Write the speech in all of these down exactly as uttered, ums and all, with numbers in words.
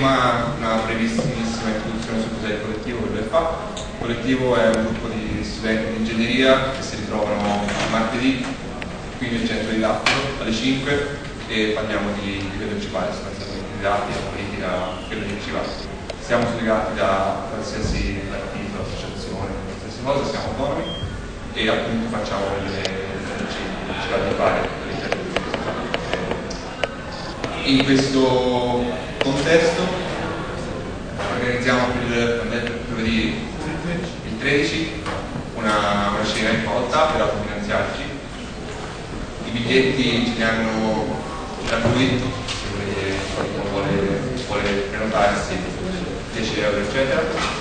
prima una brevissimissima introduzione su cos'è il collettivo, quello che fa. Il collettivo è un gruppo di studenti di ingegneria che si ritrovano martedì qui nel centro di Lattero alle cinque e parliamo di, di quello che ci pare, sostanzialmente di dati, la politica, quello che ci va. Siamo slegati da qualsiasi partito, associazione, qualsiasi cosa, siamo autonomi e appunto facciamo le che ci va di fare all'interno di questo. In questo contesto organizziamo per giovedì il tredici una, una cena in volta per autofinanziarci. I biglietti ce li hanno gratuiti, se volete, qualcuno vuole, vuole prenotarsi, dieci euro eccetera.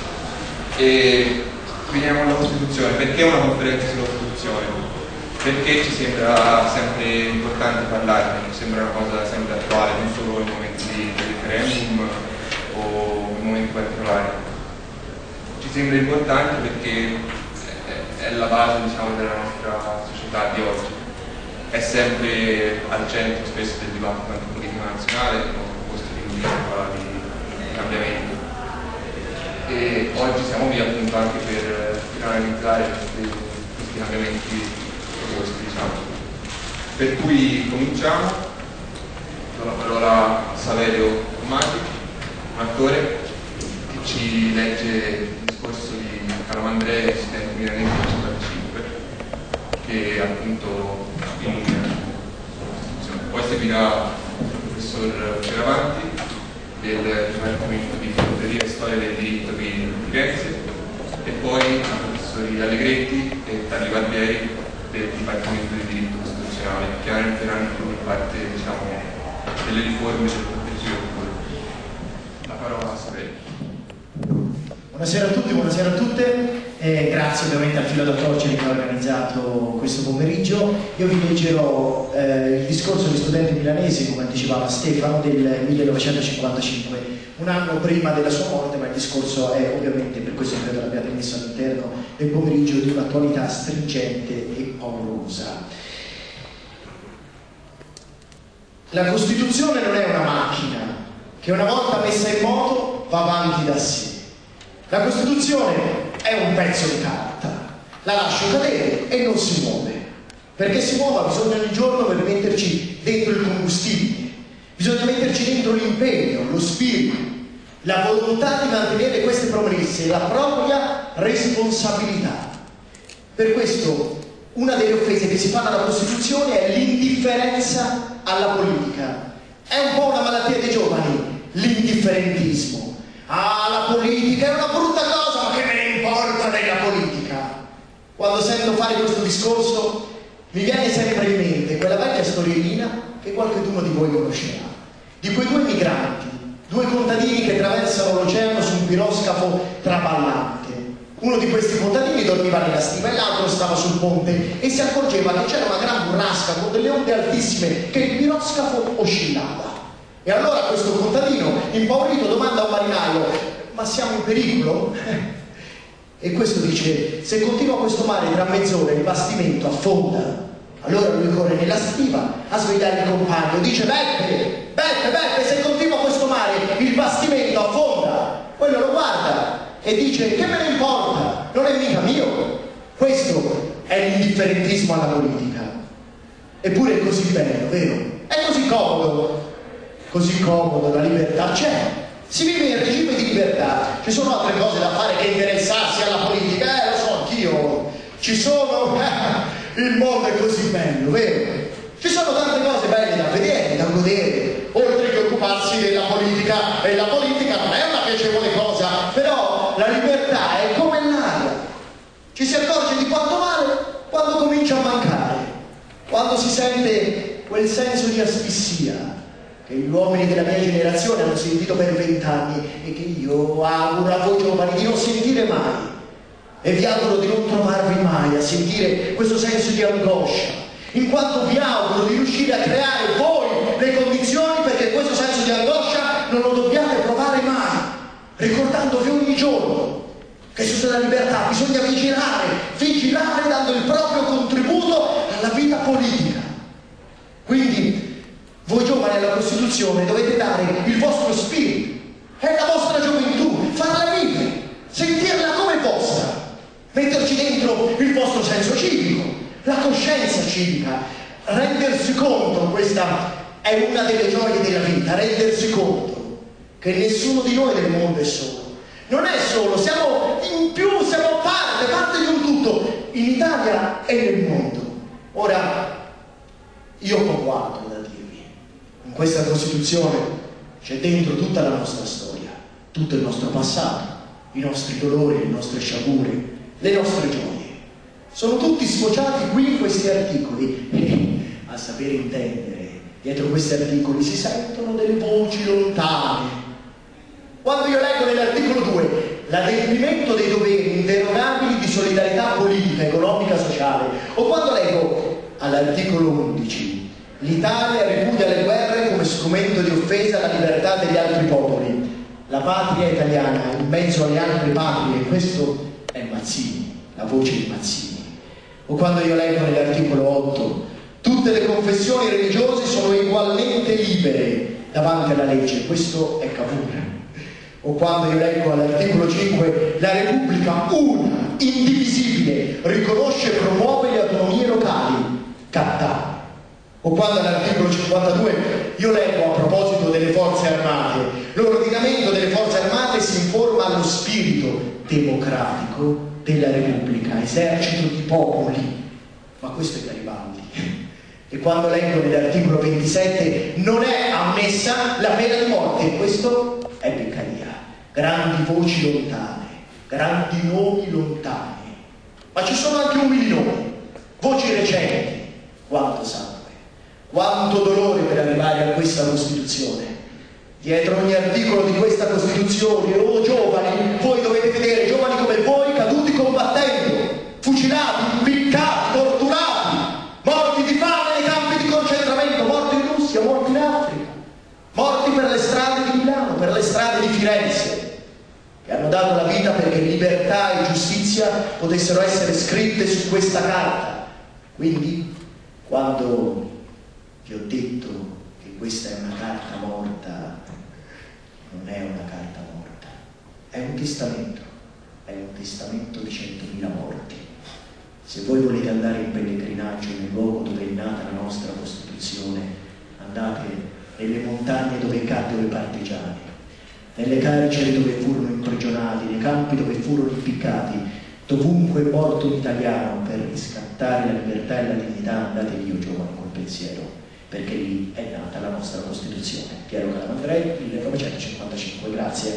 E finiamo con la Costituzione. Perché una conferenza sulla Costituzione? Perché ci sembra sempre importante parlarne, ci sembra una cosa sempre attuale, non solo in momenti di referendum o in momenti particolari. Ci sembra importante perché è la base, diciamo, della nostra società di oggi. È sempre al centro spesso del dibattito anche politico nazionale, con proposte di modifica, di cambiamento. E oggi siamo qui appunto anche per, per analizzare questi, questi cambiamenti proposti, diciamo. Per cui cominciamo. Do la parola a Saverio Tommasi, un attore che ci legge il discorso di Calamandrei, studente milanese del cinquantacinque, che appunto in Costituzione. Poi seguirà il professor Fioravanti del Dipartimento di Filosofia e Storia del Diritto di Firenze e poi i professori Allegretti e Tarli Barbieri del Dipartimento di Diritto Costituzionale, che entreranno in parte, diciamo, delle riforme del proteggio. La parola a Saverio. Buonasera a tutti, buonasera a tutte, eh, grazie ovviamente al Filo da Torcere che ha organizzato questo pomeriggio. Io vi leggerò eh, il discorso degli studenti milanesi, come anticipava Stefano, del millenovecentocinquantacinque, un anno prima della sua morte, ma il discorso è ovviamente, per questo credo l'abbiate messo all'interno del pomeriggio, di un'attualità stringente e paurosa. La Costituzione non è una macchina che una volta messa in moto va avanti da sé. La Costituzione è un pezzo di carta, la lascio cadere e non si muove. Perché si muova bisogna ogni giorno per metterci dentro il combustibile, bisogna metterci dentro l'impegno, lo spirito, la volontà di mantenere queste promesse e la propria responsabilità. Per questo una delle offese che si fanno alla Costituzione è l'indifferenza alla politica. È un po' una malattia dei giovani, l'indifferentismo. Ah, la politica è una brutta cosa, ma che me ne importa della politica? Quando sento fare questo discorso mi viene sempre in mente quella vecchia storiellina che qualcuno di voi conoscerà, di quei due migranti, due contadini che attraversano l'oceano su un piroscafo traballante. Uno di questi contadini dormiva nella stiva e l'altro stava sul ponte e si accorgeva che c'era una gran burrasca con delle onde altissime che il piroscafo oscillava. E allora questo contadino, impaurito, domanda a un marinaio: ma siamo in pericolo? E questo dice: se continua questo mare tra mezz'ora il bastimento affonda. Allora lui corre nella stiva a svegliare il compagno, dice: Beppe, Beppe, Beppe, se continua questo mare il bastimento affonda. Quello lo guarda e dice: che me ne importa, non è mica mio. Questo è l'indifferentismo alla politica. Eppure è così bello, vero? È così comodo. Così comodo, la libertà c'è, si vive in regime di libertà, ci sono altre cose da fare che interessarsi alla politica, eh lo so anch'io, ci sono, il mondo è così bello, vero? Ci sono tante cose belle da vedere, da godere, oltre che occuparsi della politica, e la politica non è una piacevole cosa, però la libertà è come l'aria, ci si accorge di quanto vale quando comincia a mancare, quando si sente quel senso di asfissia che gli uomini della mia generazione hanno sentito per vent'anni e che io auguro a voi giovani di non sentire mai, e vi auguro di non trovarvi mai a sentire questo senso di angoscia, in quanto vi auguro di riuscire a creare voi le condizioni perché questo senso di angoscia non lo dobbiate provare mai, ricordandovi ogni giorno che sulla libertà bisogna vigilare, vigilare dando il proprio contributo alla vita politica. Quindi voi giovani alla Costituzione dovete dare il vostro spirito, è la vostra gioventù, farla vivere, sentirla come vostra, metterci dentro il vostro senso civico, la coscienza civica, rendersi conto, questa è una delle gioie della vita, rendersi conto che nessuno di noi nel mondo è solo. Non è solo, siamo in più, siamo parte, parte di un tutto, in Italia e nel mondo. Ora, io ho poco altro da dirvi. In questa Costituzione c'è dentro tutta la nostra storia, tutto il nostro passato, i nostri dolori, le nostre sciagure, le nostre gioie. Sono tutti sfociati qui in questi articoli e, a sapere intendere, dietro questi articoli si sentono delle voci lontane. Quando io leggo nell'articolo due l'adempimento dei doveri inderogabili di solidarietà politica, economica, sociale, o quando leggo all'articolo undici l'Italia ripudia le guerre come strumento di offesa alla libertà degli altri popoli, la patria italiana in mezzo alle altre patrie, questo è Mazzini, la voce di Mazzini. O quando io leggo nell'articolo otto tutte le confessioni religiose sono ugualmente libere davanti alla legge, questo è Cavour. O quando io leggo all'articolo cinque la Repubblica una, indivisibile, riconosce e promuove le autonomie locali, Cattà. O quando all'articolo cinquantadue io leggo, a proposito delle forze armate, l'ordinamento delle forze armate si informa allo spirito democratico della Repubblica, esercito di popoli. Ma questo è Garibaldi. E quando leggo nell'articolo ventisette non è ammessa la pena di morte, questo è Beccaria. Grandi voci lontane, grandi nomi lontani, ma ci sono anche umili nomi, voci recenti. Quanto sangue, quanto dolore per arrivare a questa Costituzione. Dietro ogni articolo di questa Costituzione, oh giovani, voi dovete vedere giovani come voi caduti combattendo, fucilati, impiccati, torturati, morti di fame nei campi di concentramento, morti in Russia, morti in Africa, morti per le strade di Milano, per le strade di Firenze, che hanno dato la vita perché libertà e giustizia potessero essere scritte su questa carta. Quindi, quando vi ho detto che questa è una carta morta, non è una carta morta, è un testamento, è un testamento di centomila morti. Se voi volete andare in pellegrinaggio nel luogo dove è nata la nostra Costituzione, andate nelle montagne dove caddero i partigiani, nelle carceri dove furono imprigionati, nei campi dove furono impiccati, dovunque è morto un italiano per riscattare la libertà e la dignità. Andate lì, giovani, col pensiero, perché lì è nata la nostra Costituzione. Piero Calamandrei, millenovecentocinquantacinque. Grazie.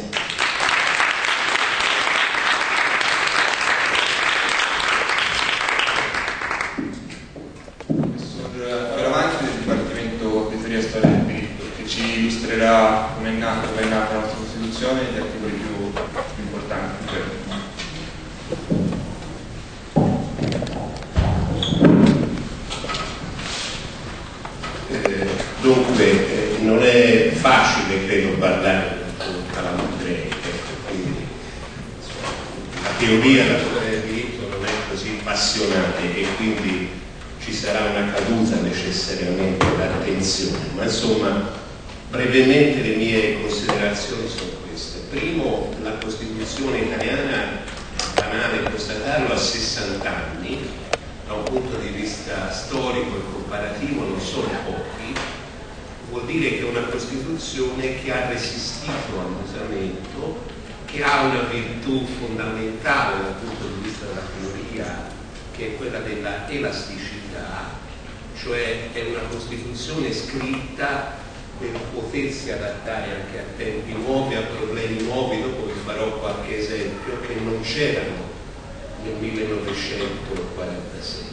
Per avanti del Dipartimento di Teoria e Storia del Diritto, che ci illustrerà come è nata, come è nata la nostra Costituzione e gli articoli più, più importanti. Eh, dunque, eh, non è facile, credo, parlare con Calamandrei, quindi la teoria della storia del diritto non è così appassionante e quindi ci sarà una caduta necessariamente d'attenzione, ma insomma brevemente le mie considerazioni sono queste. Primo, la Costituzione italiana, banale constatarlo, ha sessanta anni, da un punto di vista storico e comparativo non sono pochi, vuol dire che è una Costituzione che ha resistito al mutamento, che ha una virtù fondamentale dal punto di vista della teoria, che è quella della elasticità, cioè è una Costituzione scritta per potersi adattare anche a tempi nuovi, a problemi nuovi. Dopo vi farò qualche esempio che non c'erano nel millenovecentoquarantasei.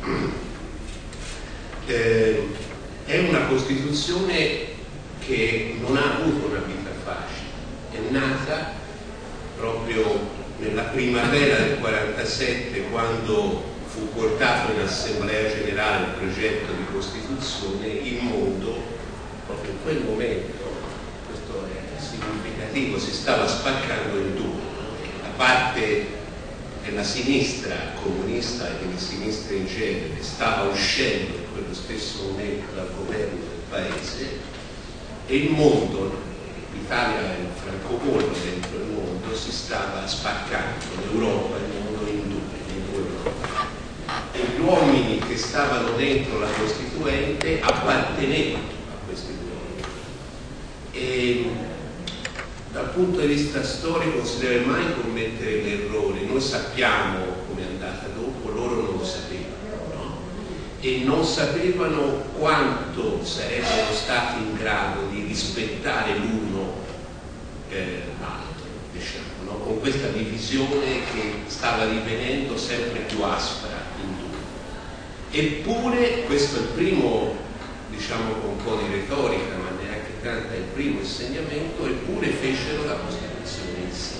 Eh, è una Costituzione che non ha avuto una vita facile, è nata proprio nella primavera del quarantasette, quando fu portato in Assemblea Generale il progetto di Costituzione. Il mondo proprio in quel momento, questo è significativo, si stava spaccando in due. La parte della sinistra comunista e della sinistra in genere stava uscendo in quello stesso momento dal governo del paese, e il mondo, l'Italia è un francobollo dentro il mondo, si stava spaccando l'Europa e il mondo in due, in due Europa. E gli uomini che stavano dentro la Costituente appartenevano a questi due uomini. E dal punto di vista storico non si deve mai commettere l'errore. Noi sappiamo come è andata dopo, loro non lo sapevano. E non sapevano quanto sarebbero stati in grado di rispettare l'uno eh, l'altro, diciamo, no? Con questa divisione che stava divenendo sempre più aspra in due. Eppure, questo è il primo, diciamo con un po' di retorica, ma neanche tanta, è il primo insegnamento, eppure fecero la Costituzione insieme.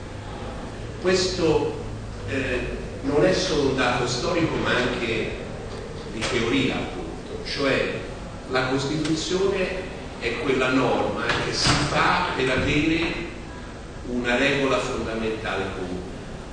Questo eh, non è solo un dato storico, ma anche di teoria, appunto, cioè la Costituzione è quella norma che si fa per avere una regola fondamentale comune.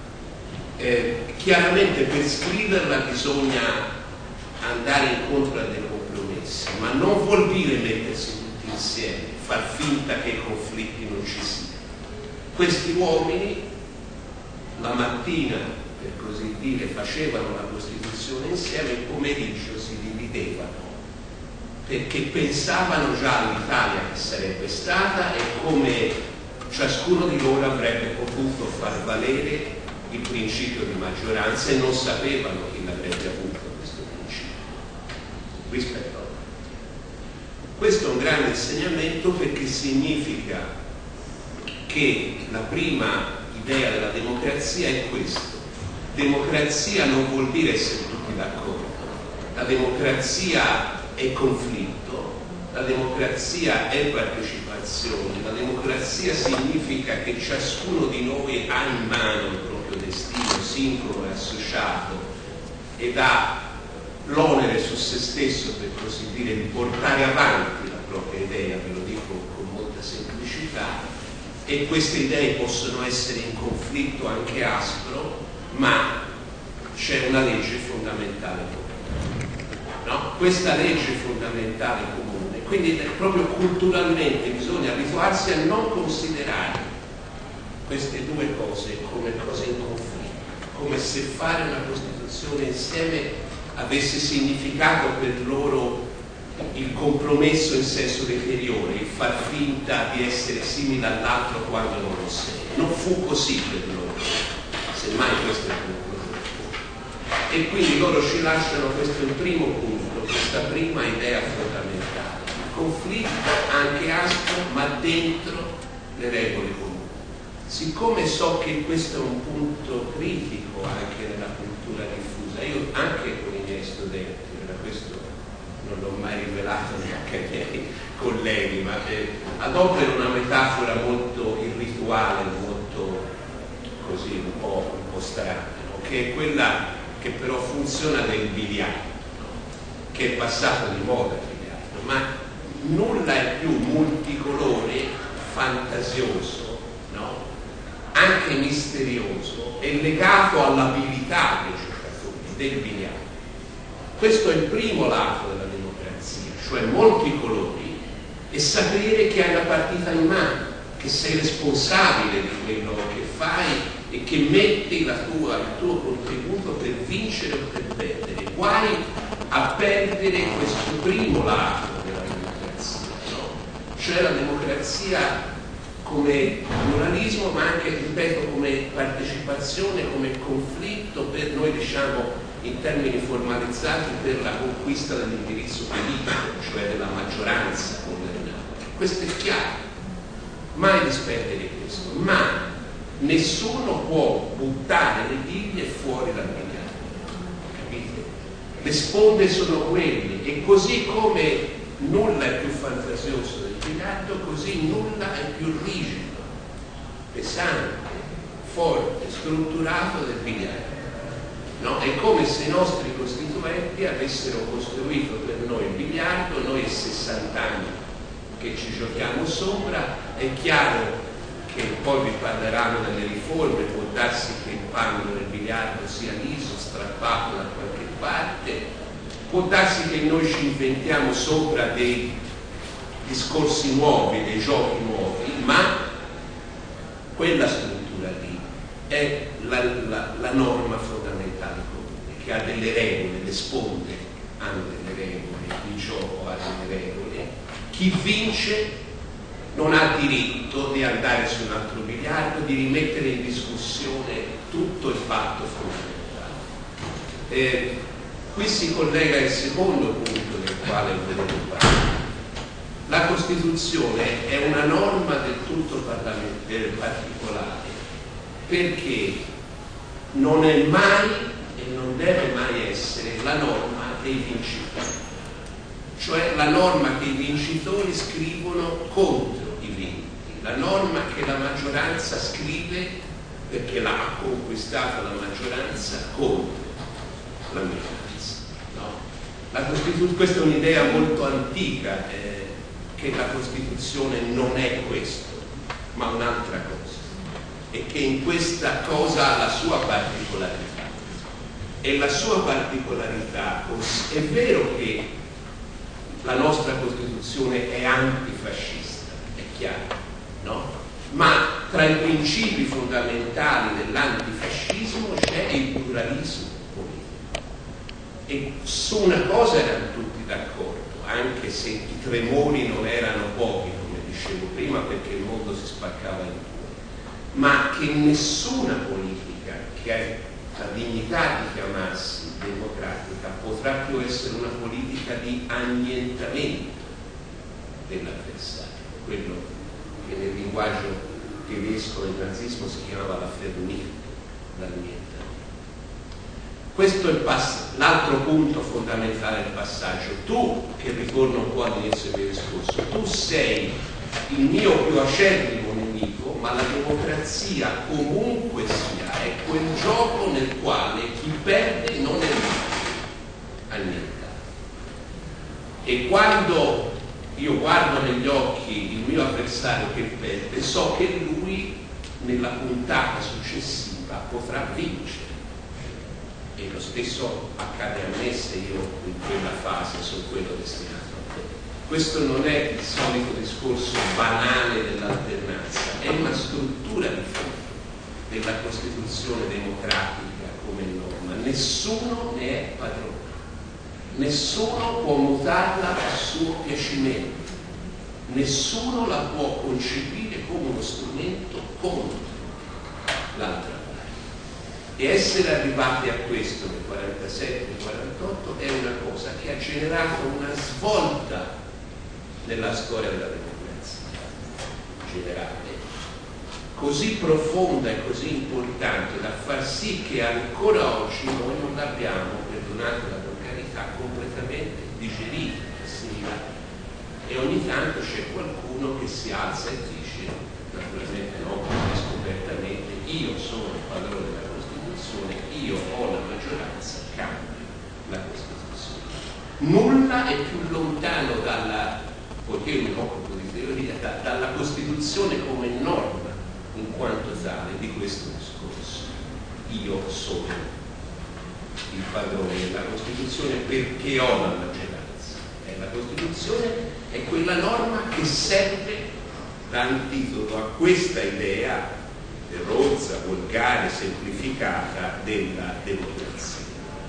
Eh, chiaramente per scriverla bisogna andare incontro a dei compromessi, ma non vuol dire mettersi tutti insieme, far finta che i conflitti non ci siano. Questi uomini la mattina, per così dire, facevano la Costituzione insieme, il pomeriggio si dividevano perché pensavano già all'Italia che sarebbe stata e come ciascuno di loro avrebbe potuto far valere il principio di maggioranza, e non sapevano chi l'avrebbe avuto questo principio rispetto a loro. Questo è un grande insegnamento, perché significa che la prima idea della democrazia è questo: democrazia non vuol dire essere tutti d'accordo, la democrazia è conflitto, la democrazia è partecipazione, la democrazia significa che ciascuno di noi ha in mano il proprio destino singolo e associato ed ha l'onere su se stesso, per così dire, di portare avanti la propria idea, ve lo dico con molta semplicità, e queste idee possono essere in conflitto anche aspro, ma c'è una legge fondamentale comune, no? Questa legge fondamentale comune, quindi proprio culturalmente bisogna abituarsi a non considerare queste due cose come cose in conflitto, come se fare una Costituzione insieme avesse significato per loro il compromesso in senso superiore, il far finta di essere simile all'altro quando non lo sei. Non fu così per loro, semmai questo è il conclusione. E quindi loro ci lasciano, questo è il primo punto, questa prima idea fondamentale: il conflitto anche aspro, ma dentro le regole comuni. Siccome so che questo è un punto critico anche nella cultura diffusa, io anche con i miei studenti, da questo non l'ho mai rivelato neanche ai miei colleghi, ma eh, adopero una metafora molto irrituale, molto così un po', un po' strana, no? Che è quella che però funziona del biliardo, no? Che è passato di moda il biliardo, ma nulla è più multicolore, fantasioso, no? Anche misterioso e legato all'abilità dei giocatori del biliardo. Questo è il primo lato della democrazia, cioè molti colori e sapere che hai la partita in mano, che sei responsabile di quello che fai e che metti la tua, il tuo contributo per vincere o per perdere. Guai a perdere questo primo lato della democrazia, no? Cioè la democrazia come pluralismo, ma anche, ripeto, come partecipazione, come conflitto, per noi diciamo in termini formalizzati, per la conquista dell'indirizzo politico, cioè della maggioranza governante. Questo è chiaro, mai disperdere questo, ma nessuno può buttare le biglie fuori dal biliardo, capite? Le sponde sono quelle, e così come nulla è più fantasioso del biliardo, così nulla è più rigido, pesante, forte, strutturato del biliardo. No? È come se i nostri costituenti avessero costruito per noi il biliardo, noi sessanta anni che ci giochiamo sopra. È chiaro che poi vi parleranno delle riforme, può darsi che il pannolo del biliardo sia liso, strappato da qualche parte, può darsi che noi ci inventiamo sopra dei discorsi nuovi, dei giochi nuovi, ma quella struttura lì è la, la, la norma fondamentale comune, che ha delle regole, le sponde hanno delle regole, il gioco ha delle regole. Chi vince non ha diritto di andare su un altro biliardo, di rimettere in discussione tutto il fatto fondamentale. Eh, qui si collega il secondo punto del quale volevo parlare. La Costituzione è una norma del tutto particolare perché non è mai e non deve mai essere la norma dei vincitori, cioè la norma che i vincitori scrivono contro i vinti, la norma che la maggioranza scrive perché l'ha conquistata la maggioranza contro la minoranza. No? La Costituzione, questa è un'idea molto antica, eh, che la Costituzione non è questo, ma un'altra cosa, e che in questa cosa ha la sua particolarità. E la sua particolarità, è vero che la nostra Costituzione è antifascista, è chiaro, no? Ma tra i principi fondamentali dell'antifascismo c'è il pluralismo politico. E su una cosa erano tutti d'accordo, anche se i tremori non erano pochi, come dicevo prima, perché il mondo si spaccava in due, ma che nessuna politica che ha la dignità di chiamarsi democratica potrà più essere una politica di annientamento dell'avversario, quello che nel linguaggio tedesco del nazismo si chiamava la Vernichtung, l'annientamento. Questo è l'altro punto fondamentale del passaggio. Tu, che ritorno un po' all'inizio del discorso, tu sei il mio più acerrimo nemico, ma la democrazia comunque sia è quel gioco nel quale chi perde non è mai annientato. E quando io guardo negli occhi il mio avversario che perde, so che lui nella puntata successiva potrà vincere. E lo stesso accade a me se io in quella fase sono quello destinato a te. Questo non è il solito discorso banale dell'alternanza, è una struttura di fondo della Costituzione democratica come norma. Nessuno ne è padrone, nessuno può mutarla a suo piacimento, nessuno la può concepire come uno strumento contro l'altra parte. E essere arrivati a questo nel quarantasette quarantotto è una cosa che ha generato una svolta nella storia della democrazia generale, così profonda e così importante da far sì che ancora oggi noi non l'abbiamo, perdonate la volgarità, completamente digerita, assimilata. E ogni tanto c'è qualcuno che si alza e dice, naturalmente no, scopertamente, io sono il padrone della Costituzione, io ho la maggioranza, cambio la Costituzione. Nulla è più lontano dalla, poiché io mi occupo di teoria, da, dalla Costituzione come norma in quanto tale di questo discorso. Io sono il padrone della Costituzione perché ho la maggioranza. E la Costituzione è quella norma che serve da antidoto a questa idea rozza, volgare, semplificata della democrazia.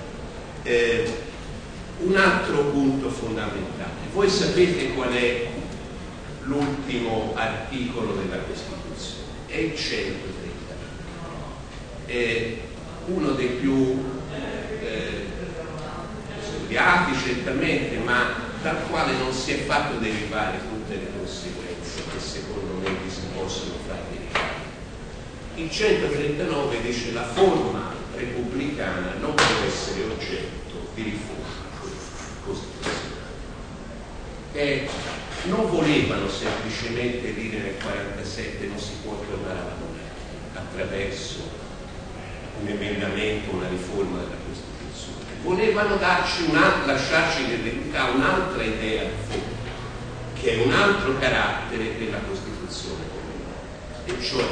Eh, un altro punto fondamentale. Voi sapete qual è l'ultimo articolo della Costituzione? È il centotrenta. È uno dei più eh, studiati certamente, ma dal quale non si è fatto derivare tutte le conseguenze che secondo me si possono far derivare. Il centotrentanove dice la forma repubblicana non può essere oggetto di riforma costituzionale. E non volevano semplicemente dire nel quarantasette non si può tornare alla monarchia attraverso un emendamento, una riforma della Costituzione. Volevano darci una, lasciarci nell'eredità un'altra idea di fondo, che è un altro carattere della Costituzione comunale, e cioè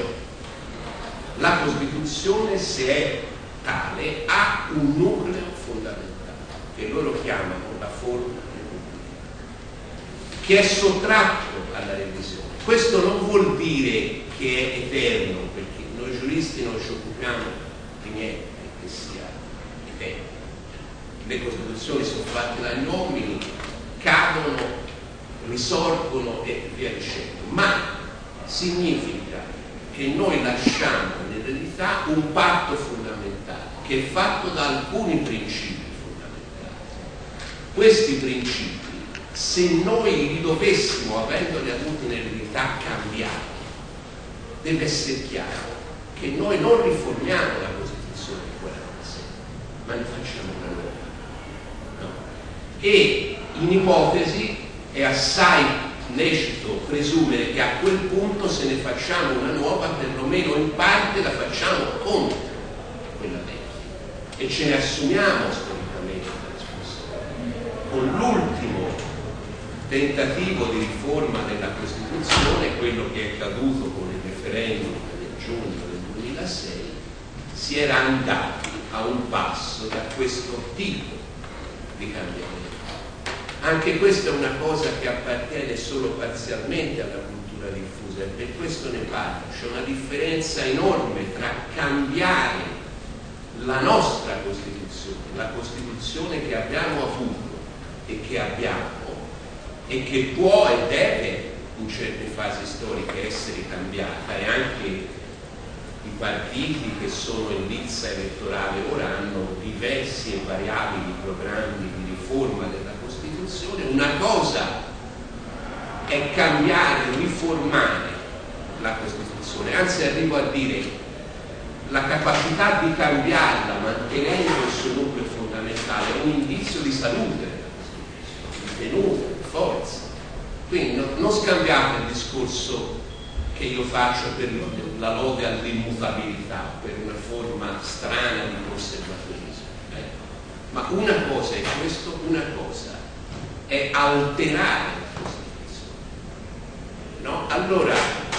la Costituzione, se è tale, ha un nucleo fondamentale che loro chiamano la forma repubblicana, che è sottratto alla revisione. Questo non vuol dire che è eterno, perché noi giuristi non ci occupiamo di niente che sia eterno. Le Costituzioni sono fatte dagli uomini, cadono, risorgono e via dicendo, ma significa che noi lasciamo in eredità un patto fondamentale che è fatto da alcuni principi fondamentali. Questi principi, se noi li dovessimo, avendoli avuti in eredità, cambiare, deve essere chiaro che noi non riformiamo la Costituzione del quarantasei, ma ne facciamo una nuova. No? E in ipotesi è assai lecito presumere che a quel punto, se ne facciamo una nuova, perlomeno in parte la facciamo contro quella vecchia e ce ne assumiamo storicamente la responsabilità. Con l'ultimo tentativo di riforma della Costituzione, quello che è caduto con il referendum nel giugno del duemilasei, si era andati a un passo da questo tipo di cambiamento. Anche questa è una cosa che appartiene solo parzialmente alla cultura diffusa, e per questo ne parlo. C'è una differenza enorme tra cambiare la nostra Costituzione, la Costituzione che abbiamo avuto e che abbiamo e che può e deve in certe fasi storiche essere cambiata, e anche i partiti che sono in lizza elettorale ora hanno diversi e variabili programmi di riforma della Costituzione. Una cosa è cambiare, riformare la Costituzione, anzi arrivo a dire la capacità di cambiarla mantenendo il suo nucleo fondamentale è un indizio di salute della Costituzione, di tenuta, di forza. Quindi no, non scambiate il discorso che io faccio per la lode all'immutabilità, per una forma strana di conservatorismo. Eh? Ma una cosa è questo, una cosa è alterare la Costituzione. No? Allora,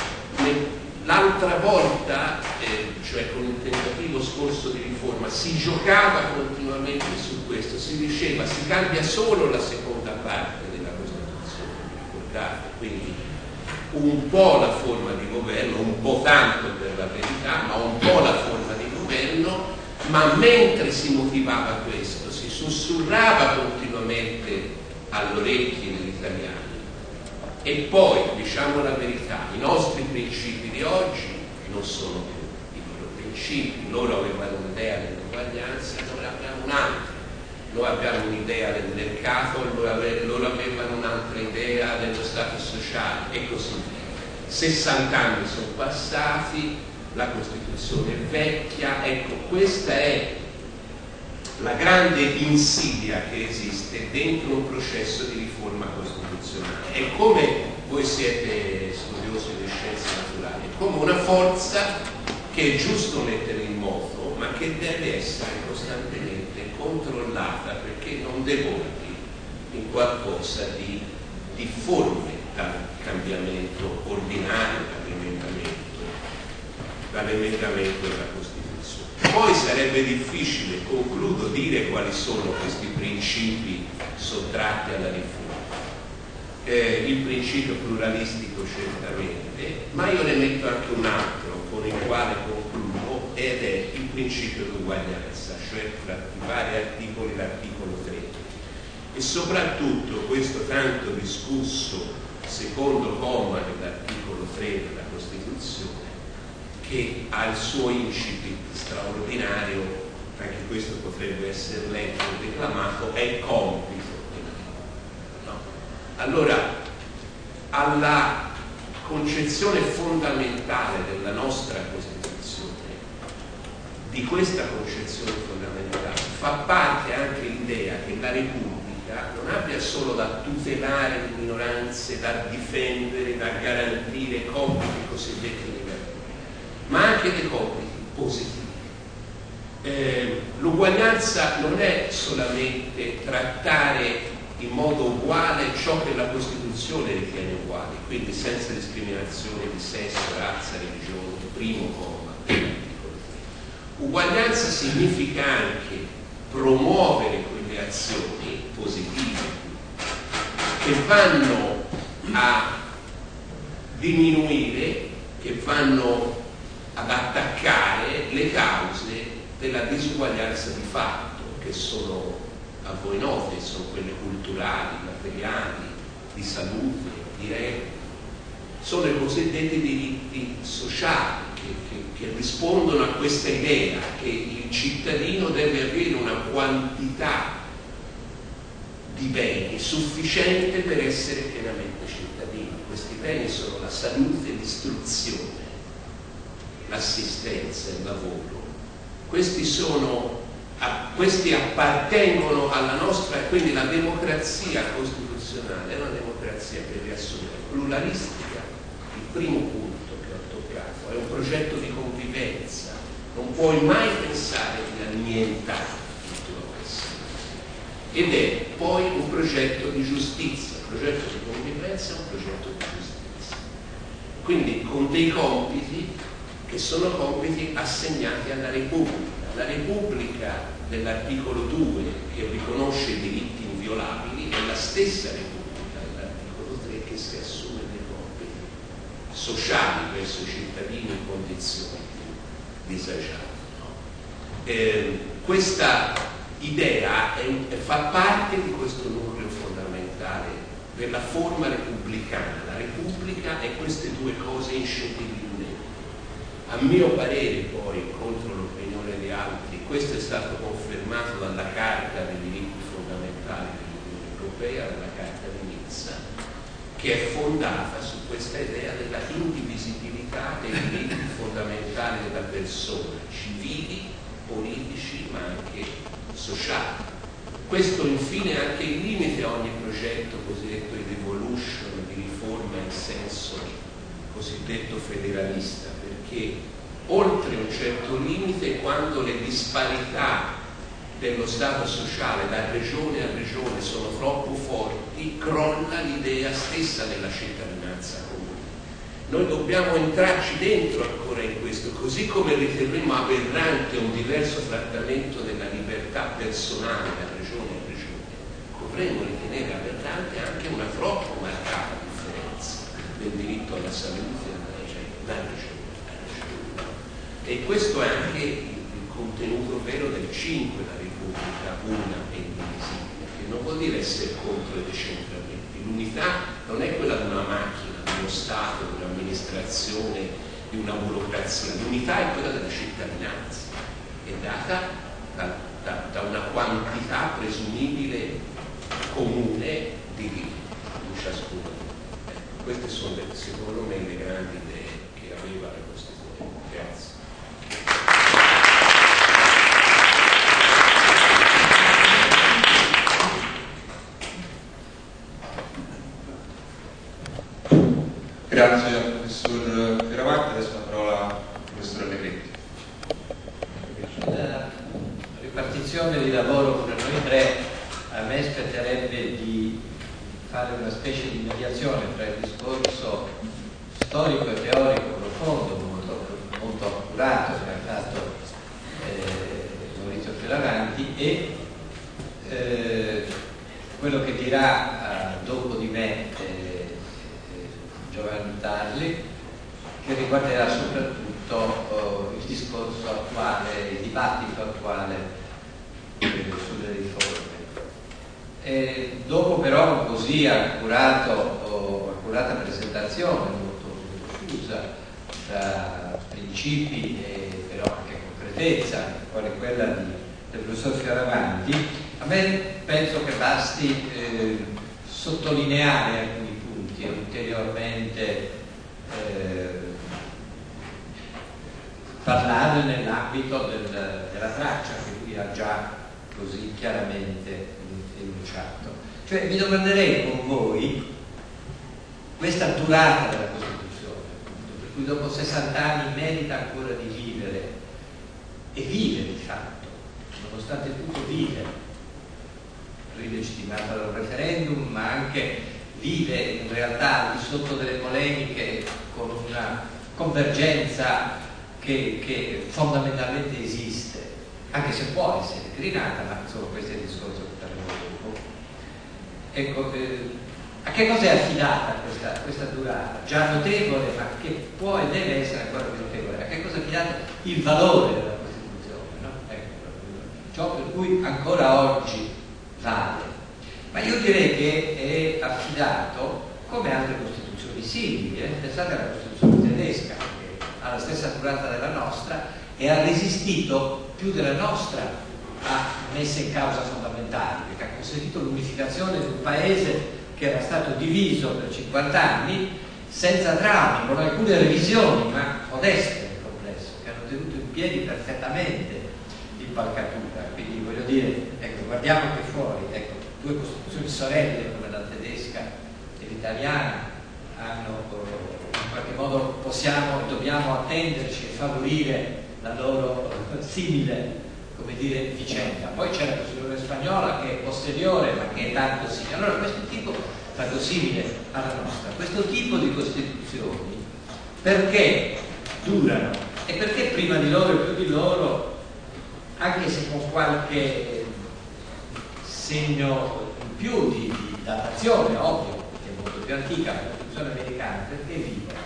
l'altra volta, eh, cioè con il tentativo scorso di riforma, si giocava continuamente su questo, si diceva si cambia solo la seconda parte della Costituzione, ricordate? Quindi un po' la forma di governo, un po' tanto per la verità, ma un po' la forma di governo, ma mentre si motivava questo, si sussurrava continuamente all'orecchio degli italiani. E poi, diciamo la verità, i nostri principi di oggi non sono più i loro principi. Loro avevano un'idea dell'uguaglianza, noi abbiamo un'altra. Noi abbiamo un'idea del mercato, loro avevano un'altra idea dello Stato sociale e così via. sessanta anni sono passati, la Costituzione è vecchia. Ecco, questa è la grande insidia che esiste dentro un processo di riforma costituzionale. È come, voi siete studiosi di scienze naturali, è come una forza che è giusto mettere in moto, ma che deve essere costantemente controllata perché non devolvi in qualcosa di difforme dal cambiamento ordinario, dall'emendamento, dall'emendamento della Costituzione. Poi sarebbe difficile, concludo, dire quali sono questi principi sottratti alla riforma. Eh, il principio pluralistico certamente, ma io ne metto anche un altro con il quale concludo, ed è il principio d'uguaglianza, cioè tra i vari articoli l'articolo tre. E soprattutto questo tanto discusso secondo comma dell'articolo tre della Costituzione, che ha il suo incipit straordinario, anche questo potrebbe essere letto e declamato, è il compito. No? Allora, alla concezione fondamentale della nostra Costituzione, di questa concezione fondamentale, fa parte anche l'idea che la Repubblica non abbia solo da tutelare le minoranze, da difendere, da garantire compiti cosiddetti negativi, ma anche dei compiti positivi. Eh, l'uguaglianza non è solamente trattare in modo uguale ciò che la Costituzione ritiene uguale, quindi senza discriminazione di sesso, razza, religione, primo comma dell'articolo tre. Uguaglianza significa anche promuovere quelle azioni positive che vanno a diminuire, che vanno ad attaccare le cause della disuguaglianza di fatto, che sono a voi note, sono quelle culturali, materiali, di salute, di reddito. Sono i cosiddetti diritti sociali che, che, che rispondono a questa idea che il cittadino deve avere una quantità di beni sufficiente per essere pienamente cittadino. Questi beni sono la salute, l'istruzione, l'assistenza, il lavoro. Questi sono, questi appartengono alla nostra, quindi la democrazia costituzionale è una democrazia, per riassumere, pluralistica. Il primo punto che ho toccato è un progetto di convivenza, non puoi mai pensare di annientare tutto questo, ed è poi un progetto di giustizia. Il progetto di convivenza è un progetto di giustizia, quindi con dei compiti che sono compiti assegnati alla Repubblica. La Repubblica dell'articolo due, che riconosce i diritti inviolabili, è la stessa Repubblica dell'articolo tre che si assume dei compiti sociali verso i cittadini in condizioni disagiate. No? Eh, questa idea è, è, fa parte di questo nucleo fondamentale della forma repubblicana. La Repubblica è queste due cose inscindibilmente. A mio parere, poi, contro l'opinione di altri, questo è stato confermato dalla Carta dei diritti fondamentali dell'Unione Europea, dalla Carta di Nizza, che è fondata su questa idea della indivisibilità dei diritti fondamentali della persona, civili, politici, ma anche sociali. Questo infine è anche il limite a ogni progetto cosiddetto di devolution, di riforma in senso cosiddetto federalista, perché oltre un certo limite, quando le disparità dello Stato sociale da regione a regione sono troppo forti, crolla l'idea stessa della cittadinanza comune. Noi dobbiamo entrarci dentro ancora in questo, così come riterremo aberrante un diverso trattamento della libertà personale da regione a regione, dovremmo ritenere aberrante anche una troppo marcata differenza del diritto alla salute da regione. E questo è anche il contenuto vero del cinque, la Repubblica una e indivisibile, che non vuol dire essere contro i decentramenti. L'unità non è quella di una macchina, di uno Stato, di un'amministrazione, di una burocrazia. L'unità è quella della cittadinanza, è data da, da, da una quantità presumibile comune di diritti di ciascuno. Ecco, queste sono, le, secondo me, le grandi idee che aveva la Costituzione. Grazie. Grazie al professor Fioravanti, adesso la parola al professor Allegretti. La ripartizione di lavoro fra noi tre, a me spetterebbe di fare una specie di mediazione tra il discorso storico e teorico profondo, molto, molto accurato che ha fatto eh, Maurizio Fioravanti e eh, quello che dirà eh, dopo di me eh, Giovanni Tarli, che riguarderà soprattutto oh, il discorso attuale, il dibattito attuale eh, sulle riforme. E dopo però così accurato, oh, accurata presentazione, molto diffusa, tra principi e però anche concretezza, quale quella di, del professor Fioravanti, a me penso che basti eh, sottolineare alcuni punti e ulteriormente eh, parlare nell'ambito del, della traccia che lui ha già così chiaramente enunciato. Cioè vi domanderei con voi questa durata della Costituzione, per cui dopo sessanta anni merita ancora di vivere e vive di fatto, nonostante tutto vive, rilegittimata dal referendum, ma anche vive in realtà al di sotto delle polemiche con una convergenza che, che fondamentalmente esiste, anche se può essere declinata, ma insomma questo è il discorso che faremo dopo. Ecco, eh, A che cosa è affidata questa, questa durata? Già notevole, ma che può e deve essere ancora più notevole. A che cosa è affidato il valore della Costituzione? No? Ecco, ciò per cui ancora oggi vale. Ma io direi che è affidato come altre Costituzioni simili. Eh? Pensate alla Costituzione tedesca, che ha la stessa durata della nostra e ha resistito più della nostra a messe in causa fondamentali, perché ha consentito l'unificazione di un paese che era stato diviso per cinquanta anni senza drammi, con alcune revisioni, ma modeste nel complesso, che hanno tenuto in piedi perfettamente l'impalcatura. Quindi voglio dire, ecco, guardiamo che fuori, ecco, due Costituzioni sorelle come la tedesca e l'italiana hanno, in qualche modo possiamo e dobbiamo attenderci e favorire la loro simile, come dire, vicenda. Poi c'è la Costituzione spagnola che è posteriore ma che è tanto simile. Allora questo tipo, tanto simile alla nostra, questo tipo di Costituzioni perché durano e perché prima di loro e più di loro, anche se con qualche segno in più di, di datazione, ovvio, che è molto più antica la Costituzione americana, perché vivono?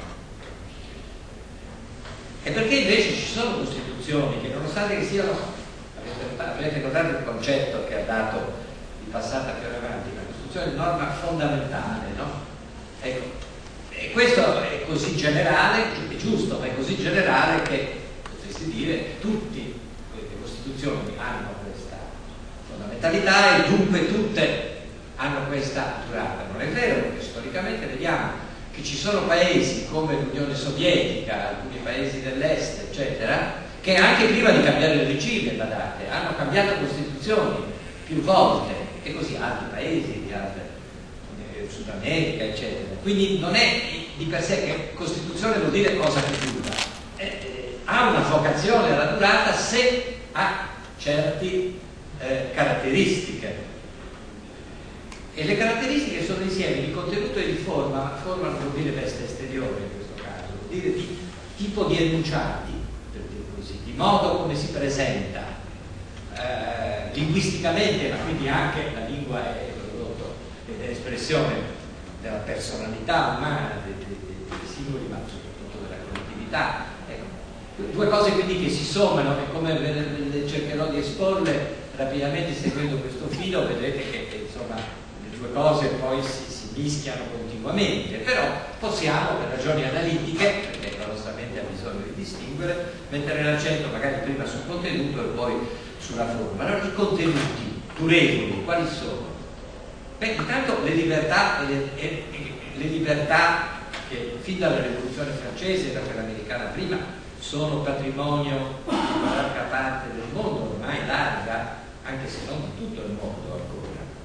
E perché invece ci sono Costituzioni che, nonostante che siano, avete notato il concetto che ha dato di passata più avanti, la Costituzione è norma fondamentale, no? Ecco, e questo è così generale, è giusto, ma è così generale che potresti dire tutte le Costituzioni hanno questa fondamentalità e dunque tutte hanno questa durata. Non è vero, perché storicamente vediamo che ci sono paesi come l'Unione Sovietica, alcuni paesi dell'Est, eccetera, che anche prima di cambiare il regime, badate, hanno cambiato Costituzioni più volte, e così altri paesi di altre, eh, Sud America, eccetera. Quindi non è di per sé che Costituzione vuol dire cosa che dura, eh, ha una vocazione alla durata se ha certe eh, caratteristiche. E le caratteristiche sono insieme di contenuto e di forma, ma forma non vuol dire veste esteriore in questo caso, vuol dire di tipo di enunciati, per dire così, di modo come si presenta eh, linguisticamente, ma quindi anche la lingua è prodotto, è espressione della personalità umana, dei, dei, dei singoli, ma soprattutto della collettività. Ecco, due cose quindi che si sommano e come cercherò di esporle rapidamente seguendo questo filo, vedete che, che insomma due cose poi si, si mischiano continuamente, però possiamo per ragioni analitiche, perché la nostra mente ha bisogno di distinguere, mettere l'accento magari prima sul contenuto e poi sulla forma. Allora i contenuti durevoli quali sono? Beh, intanto le libertà e le, e, e, le libertà che fin dalla rivoluzione francese e da quella americana prima sono patrimonio di una larga parte del mondo, ormai larga, anche se non di tutto il mondo ancora,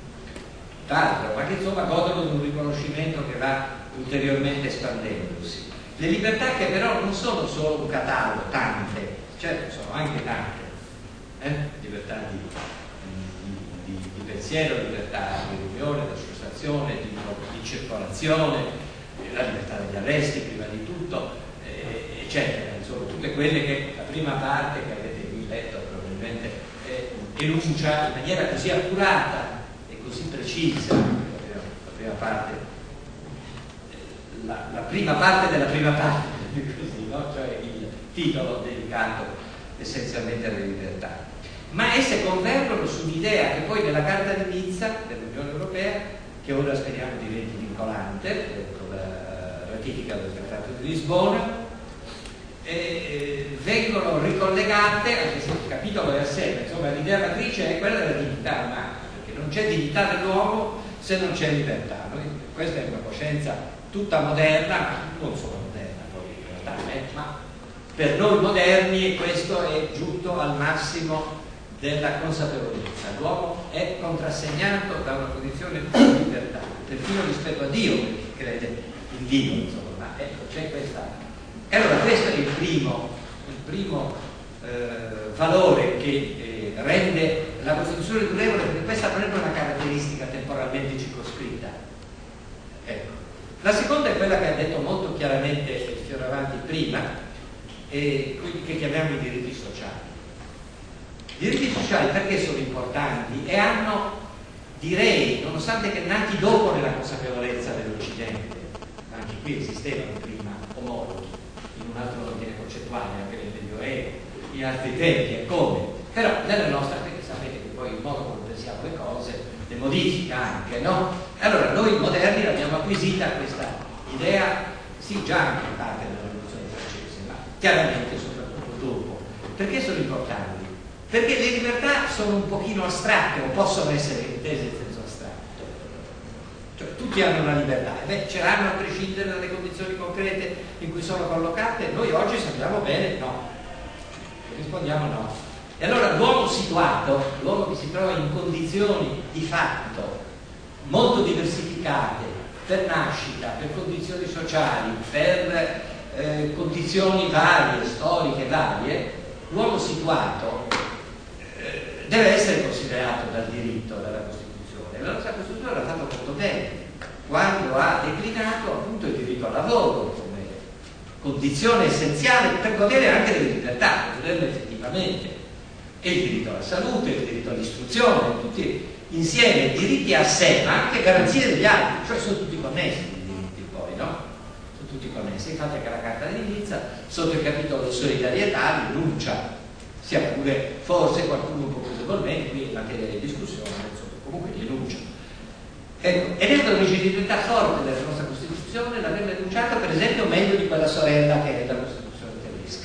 ma che insomma godono di un riconoscimento che va ulteriormente espandendosi. Le libertà che però non sono solo un catalogo, tante, certo sono anche tante, eh? libertà di, di, di, di pensiero, libertà di riunione, di associazione, di, di circolazione, la libertà degli arresti prima di tutto, eh, eccetera, insomma tutte quelle che la prima parte che avete qui letto probabilmente eh, enuncia in maniera così accurata, così precisa, la prima parte, la, la prima parte della prima parte, così, no? Cioè il titolo dedicato essenzialmente alle libertà. Ma esse convergono sull'idea che poi nella Carta di Nizza dell'Unione Europea, che ora speriamo diventi vincolante con la ratifica del Trattato di Lisbona, eh, vengono ricollegate, anche se il capitolo è a sé, insomma l'idea matrice è quella della dignità umana. Non c'è dignità dell'uomo se non c'è libertà. Noi, questa è una coscienza tutta moderna, ma non solo moderna poi in realtà, eh, ma per noi moderni questo è giunto al massimo della consapevolezza. L'uomo è contrassegnato da una condizione di libertà, perfino rispetto a Dio, per chi crede in Dio, insomma, ma ecco, c'è questa. E allora questo è il primo, il primo eh, valore che eh, rende la Costituzione durevole, perché questa non è una caratteristica temporalmente circoscritta. Ecco. La seconda è quella che ha detto molto chiaramente il Fioravanti prima, e quelli che chiamiamo i diritti sociali. I diritti sociali perché sono importanti? E hanno direi, nonostante che nati dopo nella consapevolezza dell'Occidente, anche qui esistevano prima omologhi in un altro ordine concettuale, anche nel Medioevo, in altri tempi e come, però nella nostra, perché sapete che poi il modo come pensiamo le cose le modifica anche, no? Allora noi moderni abbiamo acquisita questa idea, sì, già anche in parte della rivoluzione francese, ma chiaramente soprattutto dopo. Perché sono importanti? Perché le libertà sono un pochino astratte, o possono essere intese in senso astratto. Cioè tutti hanno una libertà, e beh, ce l'hanno a prescindere dalle condizioni concrete in cui sono collocate. Noi oggi sappiamo bene no. Rispondiamo no. E allora l'uomo situato, l'uomo che si trova in condizioni di fatto molto diversificate, per nascita, per condizioni sociali, per eh, condizioni varie, storiche varie, l'uomo situato eh, deve essere considerato dal diritto, dalla Costituzione. La nostra Costituzione l'ha fatto molto bene quando ha declinato appunto il diritto al lavoro come condizione essenziale per godere anche delle libertà, per goderle effettivamente, e il diritto alla salute, il diritto all'istruzione, tutti insieme diritti a sé, ma anche garanzie degli altri, cioè sono tutti connessi i diritti poi, no? Sono tutti connessi. Infatti anche la Carta di Nizza, sotto il capitolo solidarietà, rinuncia, sia pure forse qualcuno un po' più qui in materia di discussione, insomma, comunque rinuncia. Ecco, ed è una rigidità forte della nostra Costituzione l'aver denunciato, per esempio, meglio di quella sorella che è la Costituzione tedesca.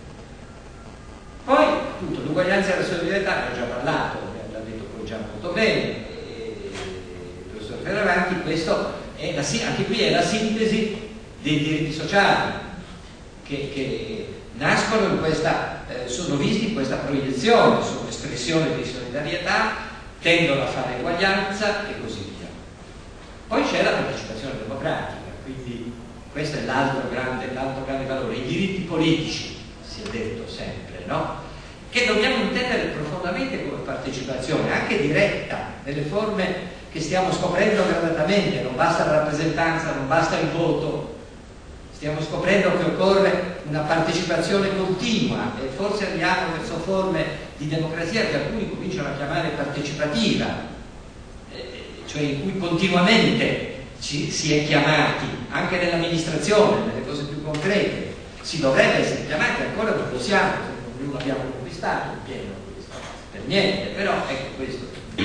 Poi, appunto, l'uguaglianza e la solidarietà, ne ho già parlato, l'ha detto poi già molto bene, e il professor Fioravanti, questo è la, anche qui è la sintesi dei diritti sociali che, che nascono in questa, eh, sono visti in questa proiezione, sono espressione di solidarietà, tendono a fare uguaglianza e così via. Poi c'è la partecipazione democratica, quindi questo è l'altro grande, l'altro grande valore, i diritti politici, si è detto sempre, no? Che dobbiamo intendere profondamente come partecipazione, anche diretta, nelle forme che stiamo scoprendo gradatamente. Non basta la rappresentanza, non basta il voto, stiamo scoprendo che occorre una partecipazione continua e forse andiamo verso forme di democrazia che alcuni cominciano a chiamare partecipativa, eh, cioè in cui continuamente ci, si è chiamati, anche nell'amministrazione, nelle cose più concrete, si dovrebbe essere chiamati, ancora non lo siamo, non l'abbiamo conquistato in pieno questo, per niente, però ecco questo.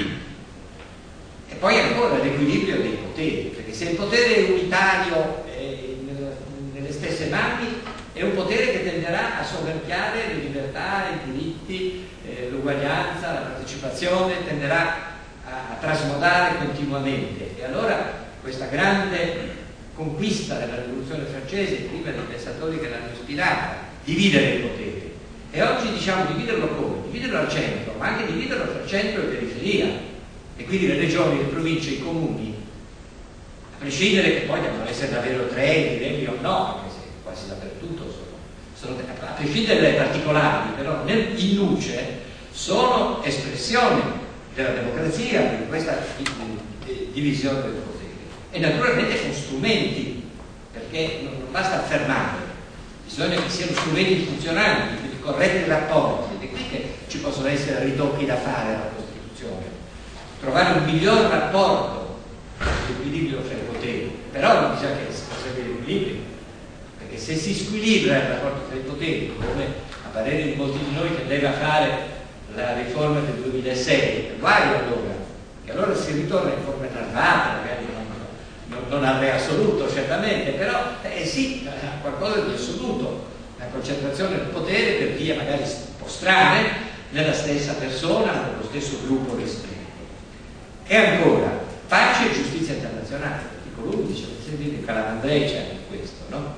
E poi ancora l'equilibrio dei poteri, perché se il potere è unitario eh, nelle stesse mani, è un potere che tenderà a soverchiare le libertà, i diritti, eh, l'uguaglianza, la partecipazione, tenderà a, a trasmodare continuamente. E allora questa grande conquista della rivoluzione francese, prima dei pensatori che l'hanno ispirata, dividere il potere. E oggi diciamo dividerlo come? Dividerlo al centro, ma anche dividerlo tra centro e periferia. E quindi le regioni, le province, i comuni, a prescindere che poi devono essere davvero tre livelli o no, anche se quasi dappertutto sono, sono a prescindere dai particolari, però nel, in luce sono espressione della democrazia, di questa divisione del potere. E naturalmente con strumenti, perché non, non basta affermare, bisogna che siano strumenti funzionanti, quindi corretti rapporti, ed è qui che ci possono essere ritocchi da fare alla Costituzione. Trovare un miglior rapporto di equilibrio fra i poteri, però non bisogna che si conservi l'equilibrio, perché se si squilibra il rapporto tra i poteri, come a parere di molti di noi che deve fare la riforma del duemilasei, guai allora, e allora si ritorna in forma narrata, magari non, non, non al re assoluto certamente, però eh sì, qualcosa di assoluto, la concentrazione del potere per vie magari un po' strane nella stessa persona, nello stesso gruppo ristretto. E ancora, pace e giustizia internazionale, l'articolo undici, sentite Calamandrei c'è anche questo, no?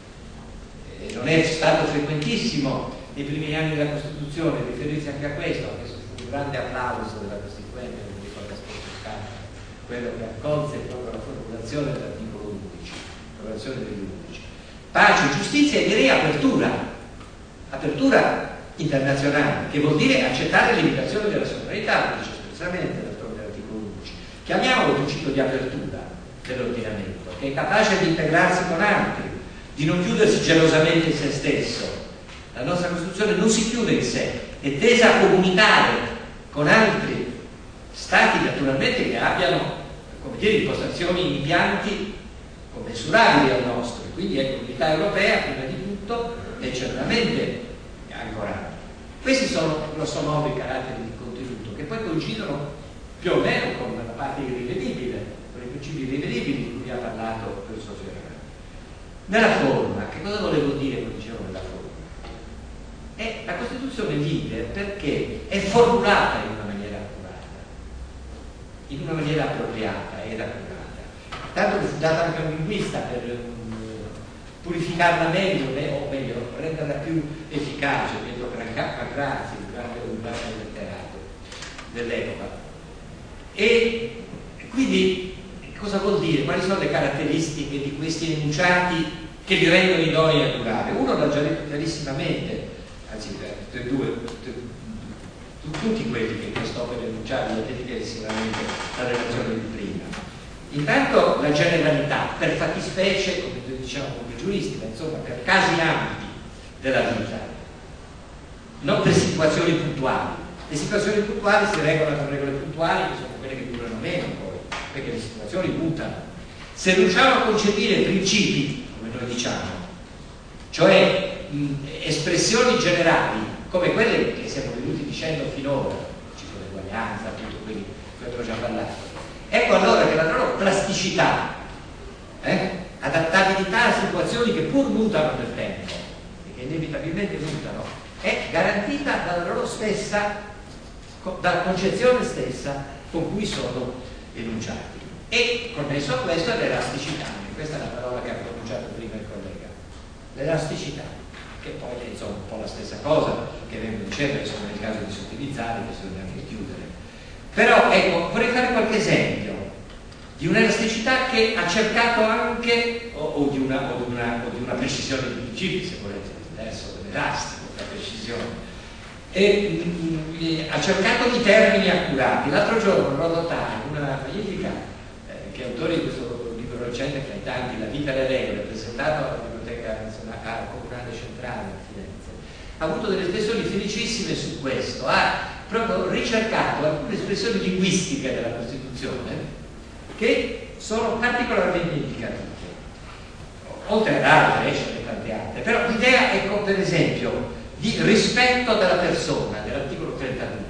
E non è stato frequentissimo nei primi anni della Costituzione riferirsi anche a questo, anche se fu un grande applauso della Costituente, non ricordo quello che accolse proprio la formulazione dell'articolo undici, l'approvazione degli undici. Pace, giustizia e direi apertura, apertura internazionale, che vuol dire accettare l'imitazione della sovranità, lo dice espressamente l'articolo undici. Chiamiamolo principio di apertura dell'ordinamento, che è capace di integrarsi con altri, di non chiudersi gelosamente in se stesso. La nostra Costituzione non si chiude in sé, è tesa a comunicare con altri stati naturalmente che abbiano, come dire, impostazioni, impianti commensurabili al nostro, quindi è l'Unità Europea prima di tutto è certamente ancorata. Questi sono grossomodo i caratteri di contenuto che poi coincidono più o meno con la parte irrivedibile, con i principi irrivedibili di cui ha parlato il professor Fioravanti. Nella forma, che cosa volevo dire quando dicevo nella forma? È la Costituzione vive perché è formulata in una maniera accurata, in una maniera appropriata ed accurata. Tanto che fu data anche a un linguista per um, purificarla meglio, o meglio, renderla più efficace, Pietro Pancrazio, il grande, un grande letterato dell'epoca. E quindi cosa vuol dire? Quali sono le caratteristiche di questi enunciati che li rendono idonei a curare? Uno l'ha già detto chiarissimamente, anzi tutti e due, tutti quelli che quest'opera enunciati li avete chiarissimamente la relazione di prima. Intanto la generalità, per fattispecie, come diciamo come giuristi, ma insomma per casi ampi della vita, non per situazioni puntuali. Le situazioni puntuali si regolano con regole puntuali, che sono quelle che durano meno poi, perché le situazioni mutano. Se riusciamo a concepire principi, come noi diciamo, cioè mh, espressioni generali, come quelle che siamo venuti dicendo finora, principio dell'uguaglianza, appunto quelli che abbiamo già parlato, ecco allora che la loro plasticità, eh, adattabilità a situazioni che pur mutano nel tempo, e che inevitabilmente mutano, è garantita dalla loro stessa, dalla concezione stessa con cui sono enunciati. E connesso a questo è l'elasticità, e questa è la parola che ha pronunciato prima il collega, l'elasticità, che poi è insomma un po' la stessa cosa che vengo dicendo, insomma nel caso di sottilizzare bisogna anche chiudere. Però ecco, vorrei fare qualche esempio di un'elasticità che ha cercato anche, o, o, di una, o, di una, o di una precisione di principi, se volete, adesso dell'elastico, la precisione, e mh, ha cercato di termini accurati. L'altro giorno Rodotà, una magnifica eh, che è autore di questo libro recente tra i tanti, La vita e le regole, presentato alla Biblioteca Nazionale Comunale Centrale a Firenze, ha avuto delle espressioni felicissime su questo, ha proprio ricercato alcune espressioni linguistiche della Costituzione che sono particolarmente indicative, oltre ad altre, ce ne tante altre, però l'idea, ecco, per esempio, di rispetto della persona, dell'articolo trentadue,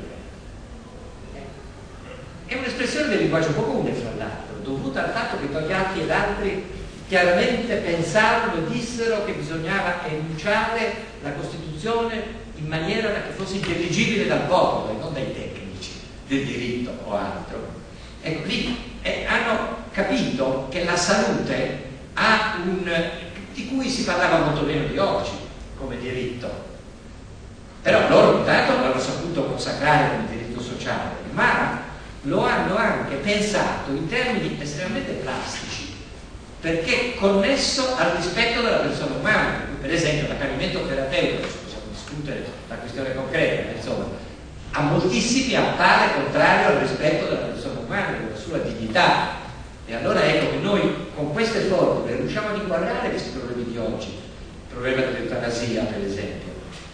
è un'espressione del linguaggio comune, fra l'altro, dovuta al fatto che Togliatti ed altri chiaramente pensarono e dissero che bisognava enunciare la Costituzione in maniera che fosse intelligibile dal popolo e non dai tecnici del diritto o altro. Ecco, lì eh, hanno capito che la salute ha un, di cui si parlava molto meno di oggi come diritto, però loro intanto l'hanno saputo consacrare come diritto sociale, ma lo hanno anche pensato in termini estremamente plastici, perché connesso al rispetto della persona umana. Per esempio l'accanimento terapeutico, possiamo discutere la questione concreta, insomma, a moltissimi appare contrario al rispetto della persona umana, della sua dignità. E allora ecco che noi con queste formule riusciamo ad inquadrare questi problemi di oggi, il problema dell'eutanasia per esempio,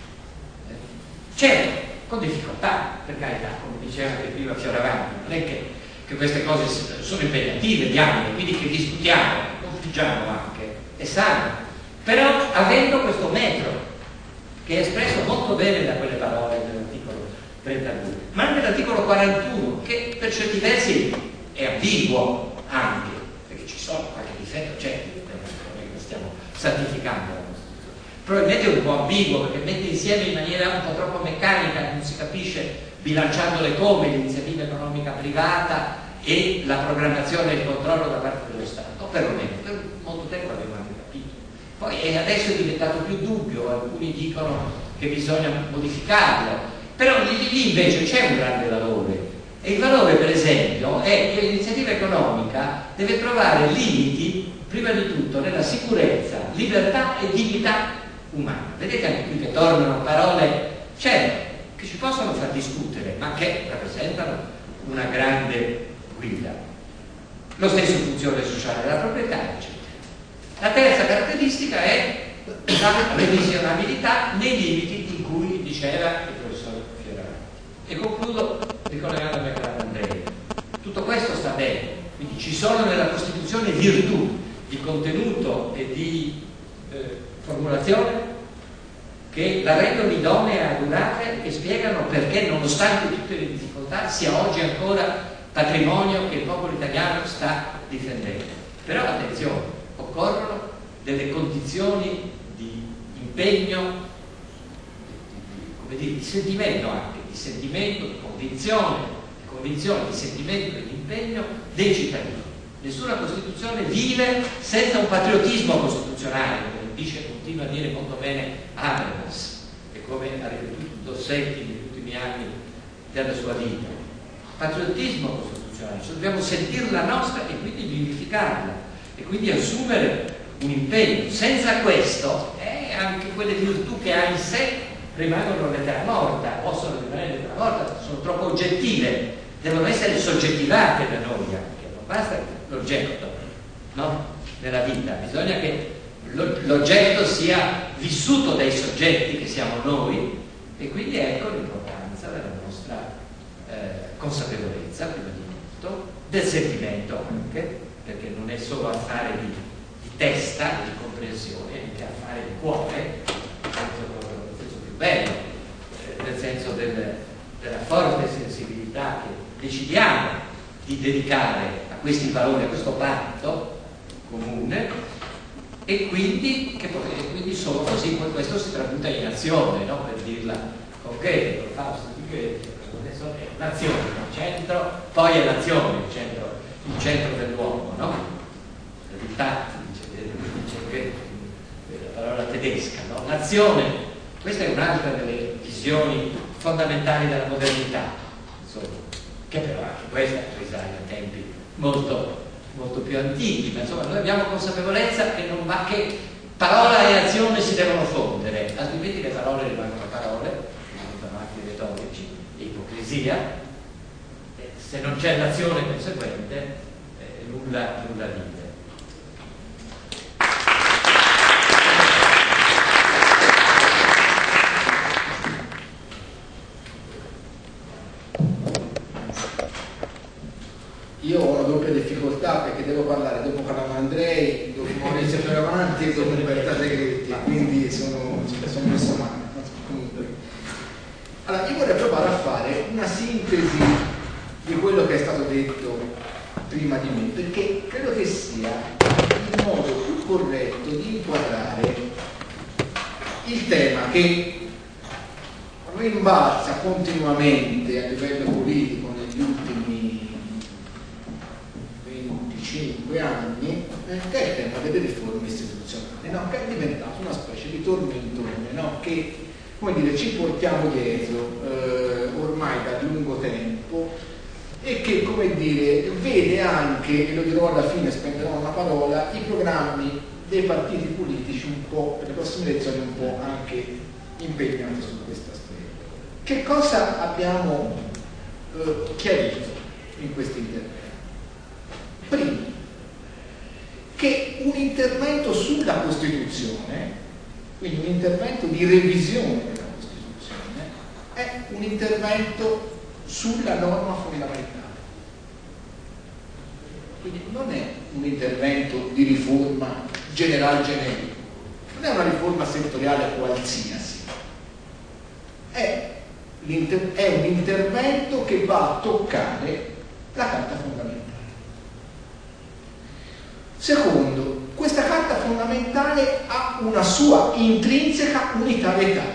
certo con difficoltà, per carità, come diceva anche prima Fioravanti, non è che, che queste cose sono impegnative, diamine, quindi che discutiamo, confliggiamo anche, è sano, però avendo questo metro che è espresso molto bene da quelle parole dell'articolo trentadue, ma anche dall'articolo quarantuno, che per certi versi è ambiguo anche, perché ci sono qualche difetto, certo, non è che stiamo santificando la Costituzione, probabilmente è un po' ambiguo perché mette insieme in maniera un po' troppo meccanica, non si capisce, bilanciandole come l'iniziativa economica privata e la programmazione e il controllo da parte dello Stato, o perlomeno per molto tempo l'abbiamo anche capito. Poi e adesso è diventato più dubbio, alcuni dicono che bisogna modificarlo, però lì, lì invece c'è un grande valore, e il valore per esempio è che l'iniziativa economica deve trovare limiti prima di tutto nella sicurezza, libertà e dignità umana. Vedete anche qui che tornano parole, certo, che ci possono far discutere, ma che rappresentano una grande guida. Lo stesso funzione sociale della proprietà, eccetera. La terza caratteristica è la revisionabilità nei limiti in cui diceva il professor Fioravanti. E concludo ricollegandomi a Carlo Andrei. Tutto questo sta bene, quindi ci sono nella Costituzione virtù di contenuto e di eh, formulazione che la rendono idonea a durare e spiegano perché, nonostante tutte le difficoltà, sia oggi ancora patrimonio che il popolo italiano sta difendendo. Però attenzione, occorrono delle condizioni di impegno, di, come dire, di sentimento anche, di sentimento, di convinzione, di convinzione, di sentimento e di impegno dei cittadini. Nessuna Costituzione vive senza un patriottismo costituzionale, come dice, continua a dire molto bene Habermas, e come ha ripetuto Dossetti negli ultimi anni della sua vita. Patriottismo costituzionale, cioè dobbiamo sentirla nostra e quindi vivificarla e quindi assumere un impegno. Senza questo eh, anche quelle virtù che ha in sé rimangono lettera morta, possono rimanere lettera morta, sono troppo oggettive, devono essere soggettivate da noi anche, non basta l'oggetto, no? Nella vita bisogna che l'oggetto sia vissuto dai soggetti che siamo noi, e quindi ecco l'importanza della nostra eh, consapevolezza, prima di tutto, del sentimento anche, perché non è solo affare di, di testa, di comprensione, è anche affare di cuore, nel senso, nel senso più bello, eh, nel senso del, della forte sensibilità che decidiamo di dedicare a questi valori, a questo patto comune, e quindi, che poi, e quindi solo così poi questo si tramuta in azione, no? Per dirla concreta, con Fausto di Goethe, adesso è l'azione, il centro, poi è l'azione, il centro, il centro dell'uomo, no? Infatti, dice, dice Goethe, la parola tedesca, no? L'azione, questa è un'altra delle visioni fondamentali della modernità, insomma, che però anche questa risale a tempi molto molto più antichi, ma insomma noi abbiamo consapevolezza che, non va, che parola e azione si devono fondere, altrimenti le parole rimangono parole, diventano atti retorici e ipocrisia, e se non c'è l'azione conseguente eh, nulla, nulla vive. Io ho una doppia difficoltà perché devo parlare dopo Carlo Andrei, dopo Maurizio Fioravanti e dopo Umberto Segretti, quindi sono, sono messo male. Comunque. Allora, io vorrei provare a fare una sintesi di quello che è stato detto prima di me, perché credo che sia il modo più corretto di inquadrare il tema che rimbalza continuamente a livello politico negli ultimi venticinque anni, eh, che è il tema delle riforme istituzionali, no? Che è diventato una specie di tormentone, no? Che, come dire, ci portiamo dietro eh, ormai da lungo tempo, e che, come dire, vede anche, e lo dirò alla fine, spenderò una parola, i programmi dei partiti politici un po', per le prossime elezioni, un po' anche impegnati su questo aspetto. Che cosa abbiamo eh, chiarito in questi interventi? Primo, che un intervento sulla Costituzione, quindi un intervento di revisione della Costituzione, è un intervento sulla norma fondamentale. Quindi non è un intervento di riforma generale generico, non è una riforma settoriale qualsiasi, è, è un intervento che va a toccare la Carta fondamentale. Secondo, questa Carta fondamentale ha una sua intrinseca unitarietà.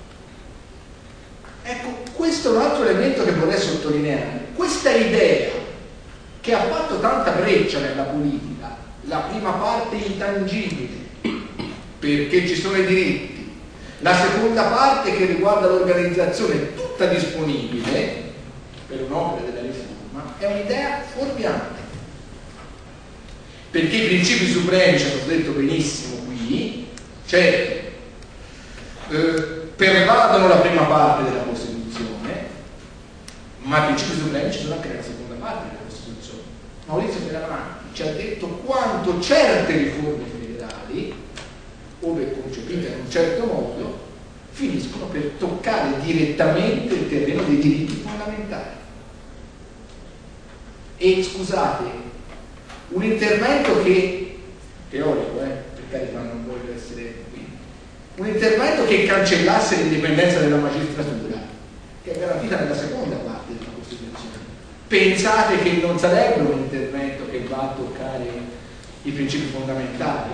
Ecco, questo è un altro elemento che vorrei sottolineare. Questa idea che ha fatto tanta breccia nella politica, la prima parte intangibile, perché ci sono i diritti, la seconda parte che riguarda l'organizzazione tutta disponibile per un'opera della riforma, è un'idea fuorviante. Perché i principi supremi, ci hanno detto benissimo qui, certo, eh, pervadono la prima parte della Costituzione, ma i principi supremi ci sono anche nella seconda parte della Costituzione. Maurizio Fioravanti ci ha detto quanto certe riforme federali, ove concepite in un certo modo, finiscono per toccare direttamente il terreno dei diritti fondamentali. E scusate, un intervento che, teorico, eh, per carità non voglio essere qui, un intervento che cancellasse l'indipendenza della magistratura, che è garantita nella seconda parte della Costituzione. Pensate che non sarebbe un intervento che va a toccare i principi fondamentali?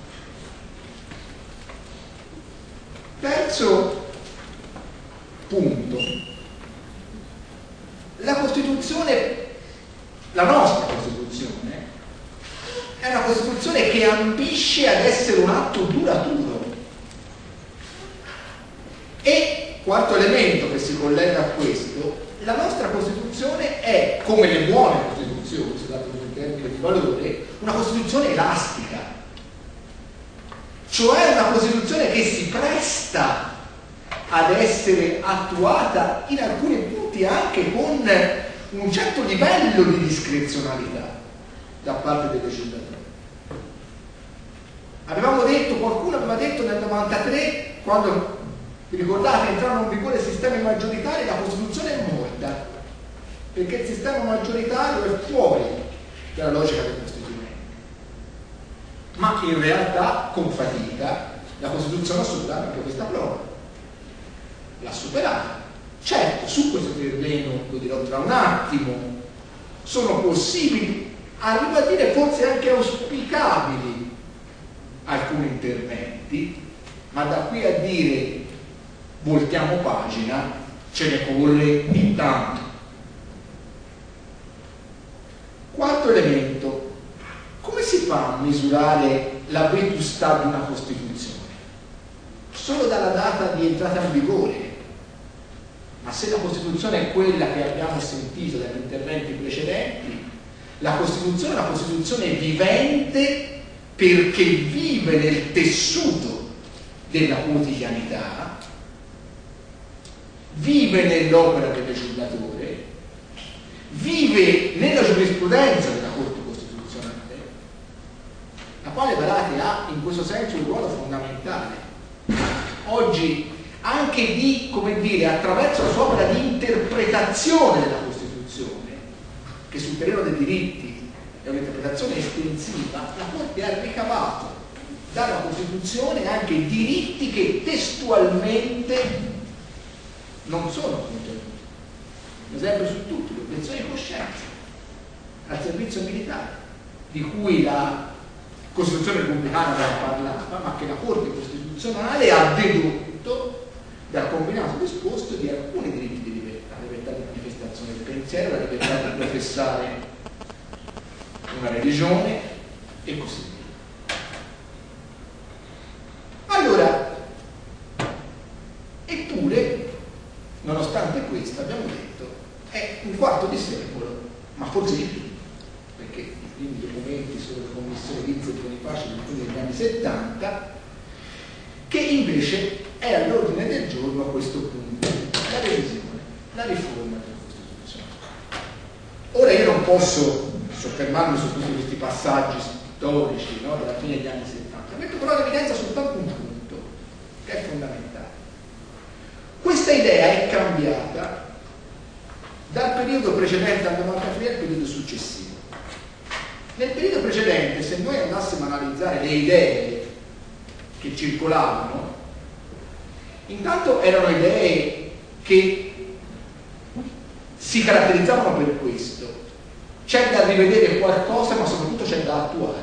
Terzo punto, la Costituzione, la nostra Costituzione, è una Costituzione che ambisce ad essere un atto duraturo. E quarto elemento che si collega a questo, la nostra Costituzione è, come le buone Costituzioni, scusate un termine di valore, una Costituzione elastica, cioè una Costituzione che si presta ad essere attuata in alcuni punti anche con un certo livello di discrezionalità da parte del legislatore. Avevamo detto, qualcuno aveva detto nel novantatré, quando, vi ricordate, entrarono in vigore i sistemi maggioritari, la Costituzione è morta, perché il sistema maggioritario è fuori dalla logica del costituente. Ma in realtà, con fatica, la Costituzione ha superato anche questa prova. L'ha superata. Certo, su questo terreno, lo dirò tra un attimo, sono possibili, arrivo a dire forse anche auspicabili alcuni interventi, ma da qui a dire voltiamo pagina ce ne corre intanto. Quarto elemento, come si fa a misurare la vetustà di una Costituzione? Solo dalla data di entrata in vigore. Ma se la Costituzione è quella che abbiamo sentito dagli interventi precedenti, la Costituzione è una Costituzione vivente perché vive nel tessuto della quotidianità, vive nell'opera del legislatore, vive nella giurisprudenza della Corte Costituzionale, la quale, guardate, ha in questo senso un ruolo fondamentale. Oggi, anche di, come dire, attraverso la sua opera di interpretazione della Costituzione, che sul terreno dei diritti è un'interpretazione estensiva, la Corte ha ricavato dalla Costituzione anche diritti che testualmente non sono contenuti. Un esempio su tutti, l'obiezione di coscienza al servizio militare, di cui la Costituzione repubblicana non parlava, ma che la Corte Costituzionale ha dedotto dal combinato disposto di alcuni diritti di libertà, la libertà di manifestazione del pensiero, la libertà di professare una religione e così via. Allora, eppure, nonostante questo, abbiamo detto, è un quarto di secolo, ma forse di più, perché i primi documenti sulla commissione Rizzo e Bonifacio degli anni settanta, che invece è all'ordine del giorno a questo punto la revisione, la riforma della Costituzione. Ora io non posso soffermarmi su tutti questi passaggi storici, no, della fine degli anni settanta, metto però all'evidenza soltanto un punto che è fondamentale. Questa idea è cambiata dal periodo precedente al novantatré al periodo successivo. Nel periodo precedente, se noi andassimo a analizzare le idee che circolavano, intanto erano idee che si caratterizzavano per questo: c'è da rivedere qualcosa, ma soprattutto c'è da attuare.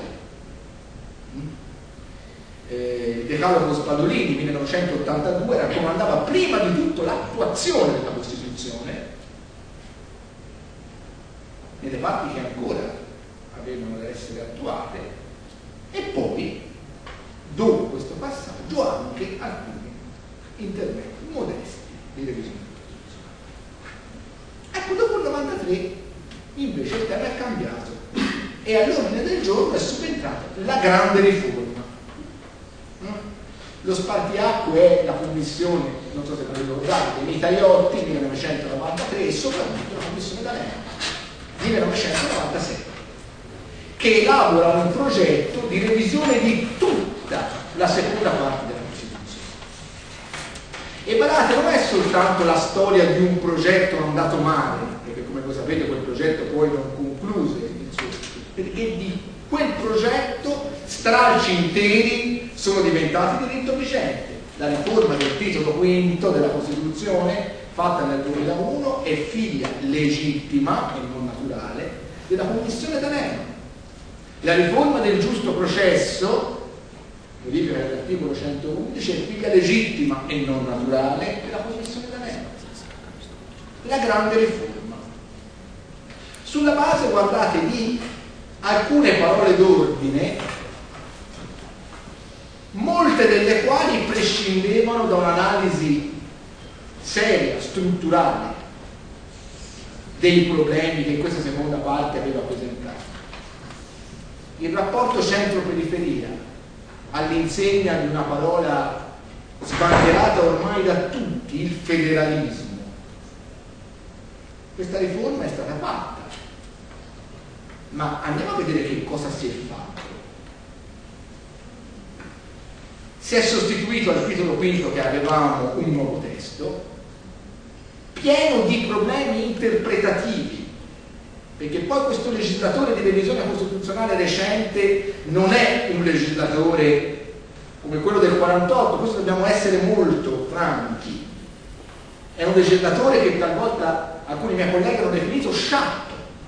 Eh, il Decalogo Spadolini millenovecentottantadue raccomandava prima di tutto l'attuazione della Costituzione nelle parti che ancora avevano da essere attuate, e poi, dopo questo passaggio, anche alcuni interventi modesti di revisione costituzionale. Ecco, dopo il novantatré invece il tema è cambiato e all'ordine del giorno è subentrata la grande riforma. Lo spartiacque è la commissione, non so se ve lo ricordate, dei Mitaiotti millenovecentonovantatré, e soprattutto la commissione D'Alema millenovecentonovantasette, che elabora un progetto di revisione di tutta la seconda parte della Costituzione. E guardate, non è soltanto la storia di un progetto andato male, perché come voi sapete quel progetto poi non concluse stralci interi sono diventati diritto vigente. La riforma del titolo quinto della Costituzione fatta nel duemilauno è figlia legittima e non naturale della Commissione D'Alema. La riforma del giusto processo, modifica dell'articolo centoundici, è figlia legittima e non naturale della Commissione D'Alema. La grande riforma. Sulla base, guardate, di alcune parole d'ordine, molte delle quali prescindevano da un'analisi seria, strutturale dei problemi che questa seconda parte aveva presentato. Il rapporto centro-periferia, all'insegna di una parola sbandierata ormai da tutti, il federalismo. Questa riforma è stata fatta, ma andiamo a vedere che cosa si è fatto. Si è sostituito al titolo quinto che avevamo un nuovo testo, pieno di problemi interpretativi, perché poi questo legislatore di revisione costituzionale recente non è un legislatore come quello del quarantotto, questo dobbiamo essere molto franchi, è un legislatore che talvolta alcuni miei colleghi hanno definito sciatto.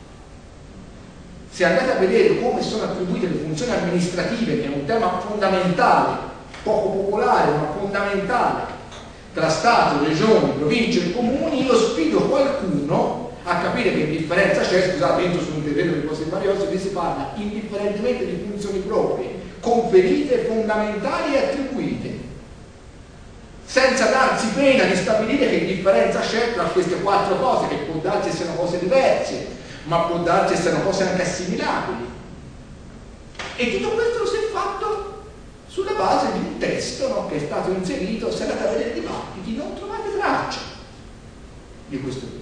Se andate a vedere come sono attribuite le funzioni amministrative, che è un tema fondamentale, poco popolare ma fondamentale, tra Stato, Regioni, Province e Comuni, io sfido qualcuno a capire che differenza c'è. Scusate, entro su un terreno di cose variose, qui si parla indifferentemente di funzioni proprie, conferite, fondamentali e attribuite, senza darsi pena di stabilire che differenza c'è tra queste quattro cose, che può darsi siano cose diverse, ma può darsi siano cose anche assimilabili. E tutto questo lo si è fatto sulla base di un testo, no, che è stato inserito. Se andate a vedere i dibattiti non trovate traccia di questo punto.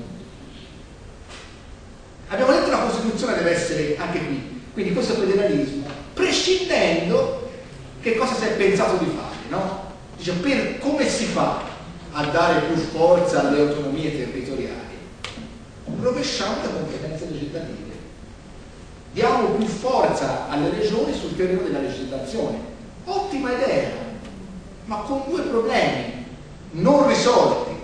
Abbiamo detto che la Costituzione deve essere anche qui, quindi questo federalismo, prescindendo che cosa si è pensato di fare, no? Dice, per come si fa a dare più forza alle autonomie territoriali? Rovesciamo le competenze legislative, diamo più forza alle regioni sul terreno della legislazione. Ottima idea, ma con due problemi non risolti.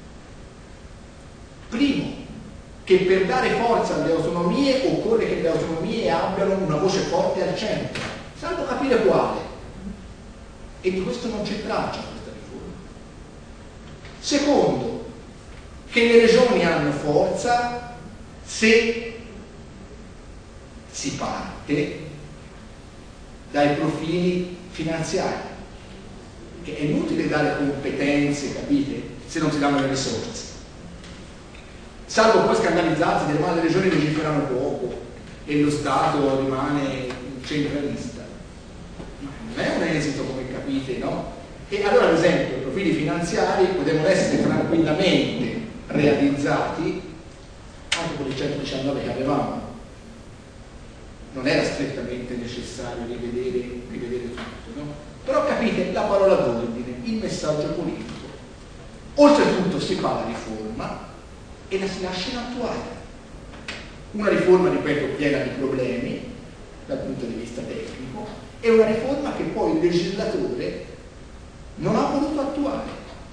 Primo, che per dare forza alle autonomie occorre che le autonomie abbiano una voce forte al centro, salvo capire quale, e di questo non c'è traccia questa riforma. Secondo, che le regioni hanno forza se si parte dai profili finanziari, che è inutile dare competenze, capite, se non si danno le risorse, salvo poi scandalizzarsi dire ma le regioni legiferano poco e lo Stato rimane centralista. Ma non è un esito, come capite, no? E allora, ad esempio, i profili finanziari potevano essere tranquillamente realizzati anche con il centodiciannove che avevamo. Non era strettamente necessario rivedere, rivedere tutto, no? Però capite la parola d'ordine, il messaggio politico. Oltretutto si fa la riforma e la si lascia inattuata. Una riforma, ripeto, piena di problemi dal punto di vista tecnico, e una riforma che poi il legislatore non ha voluto attuare.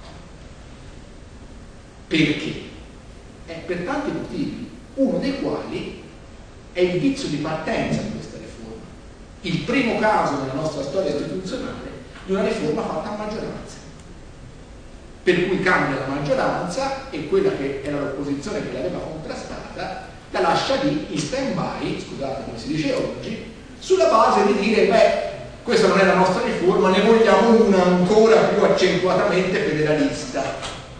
Perché? Eh, per tanti motivi, uno dei quali è il vizio di partenza di questa riforma. Il primo caso nella nostra storia istituzionale di una riforma fatta a maggioranza, per cui cambia la maggioranza e quella che era l'opposizione che l'aveva contrastata la lascia lì in stand-by, scusate come si dice oggi, sulla base di dire beh, questa non è la nostra riforma, ne vogliamo una ancora più accentuatamente federalista.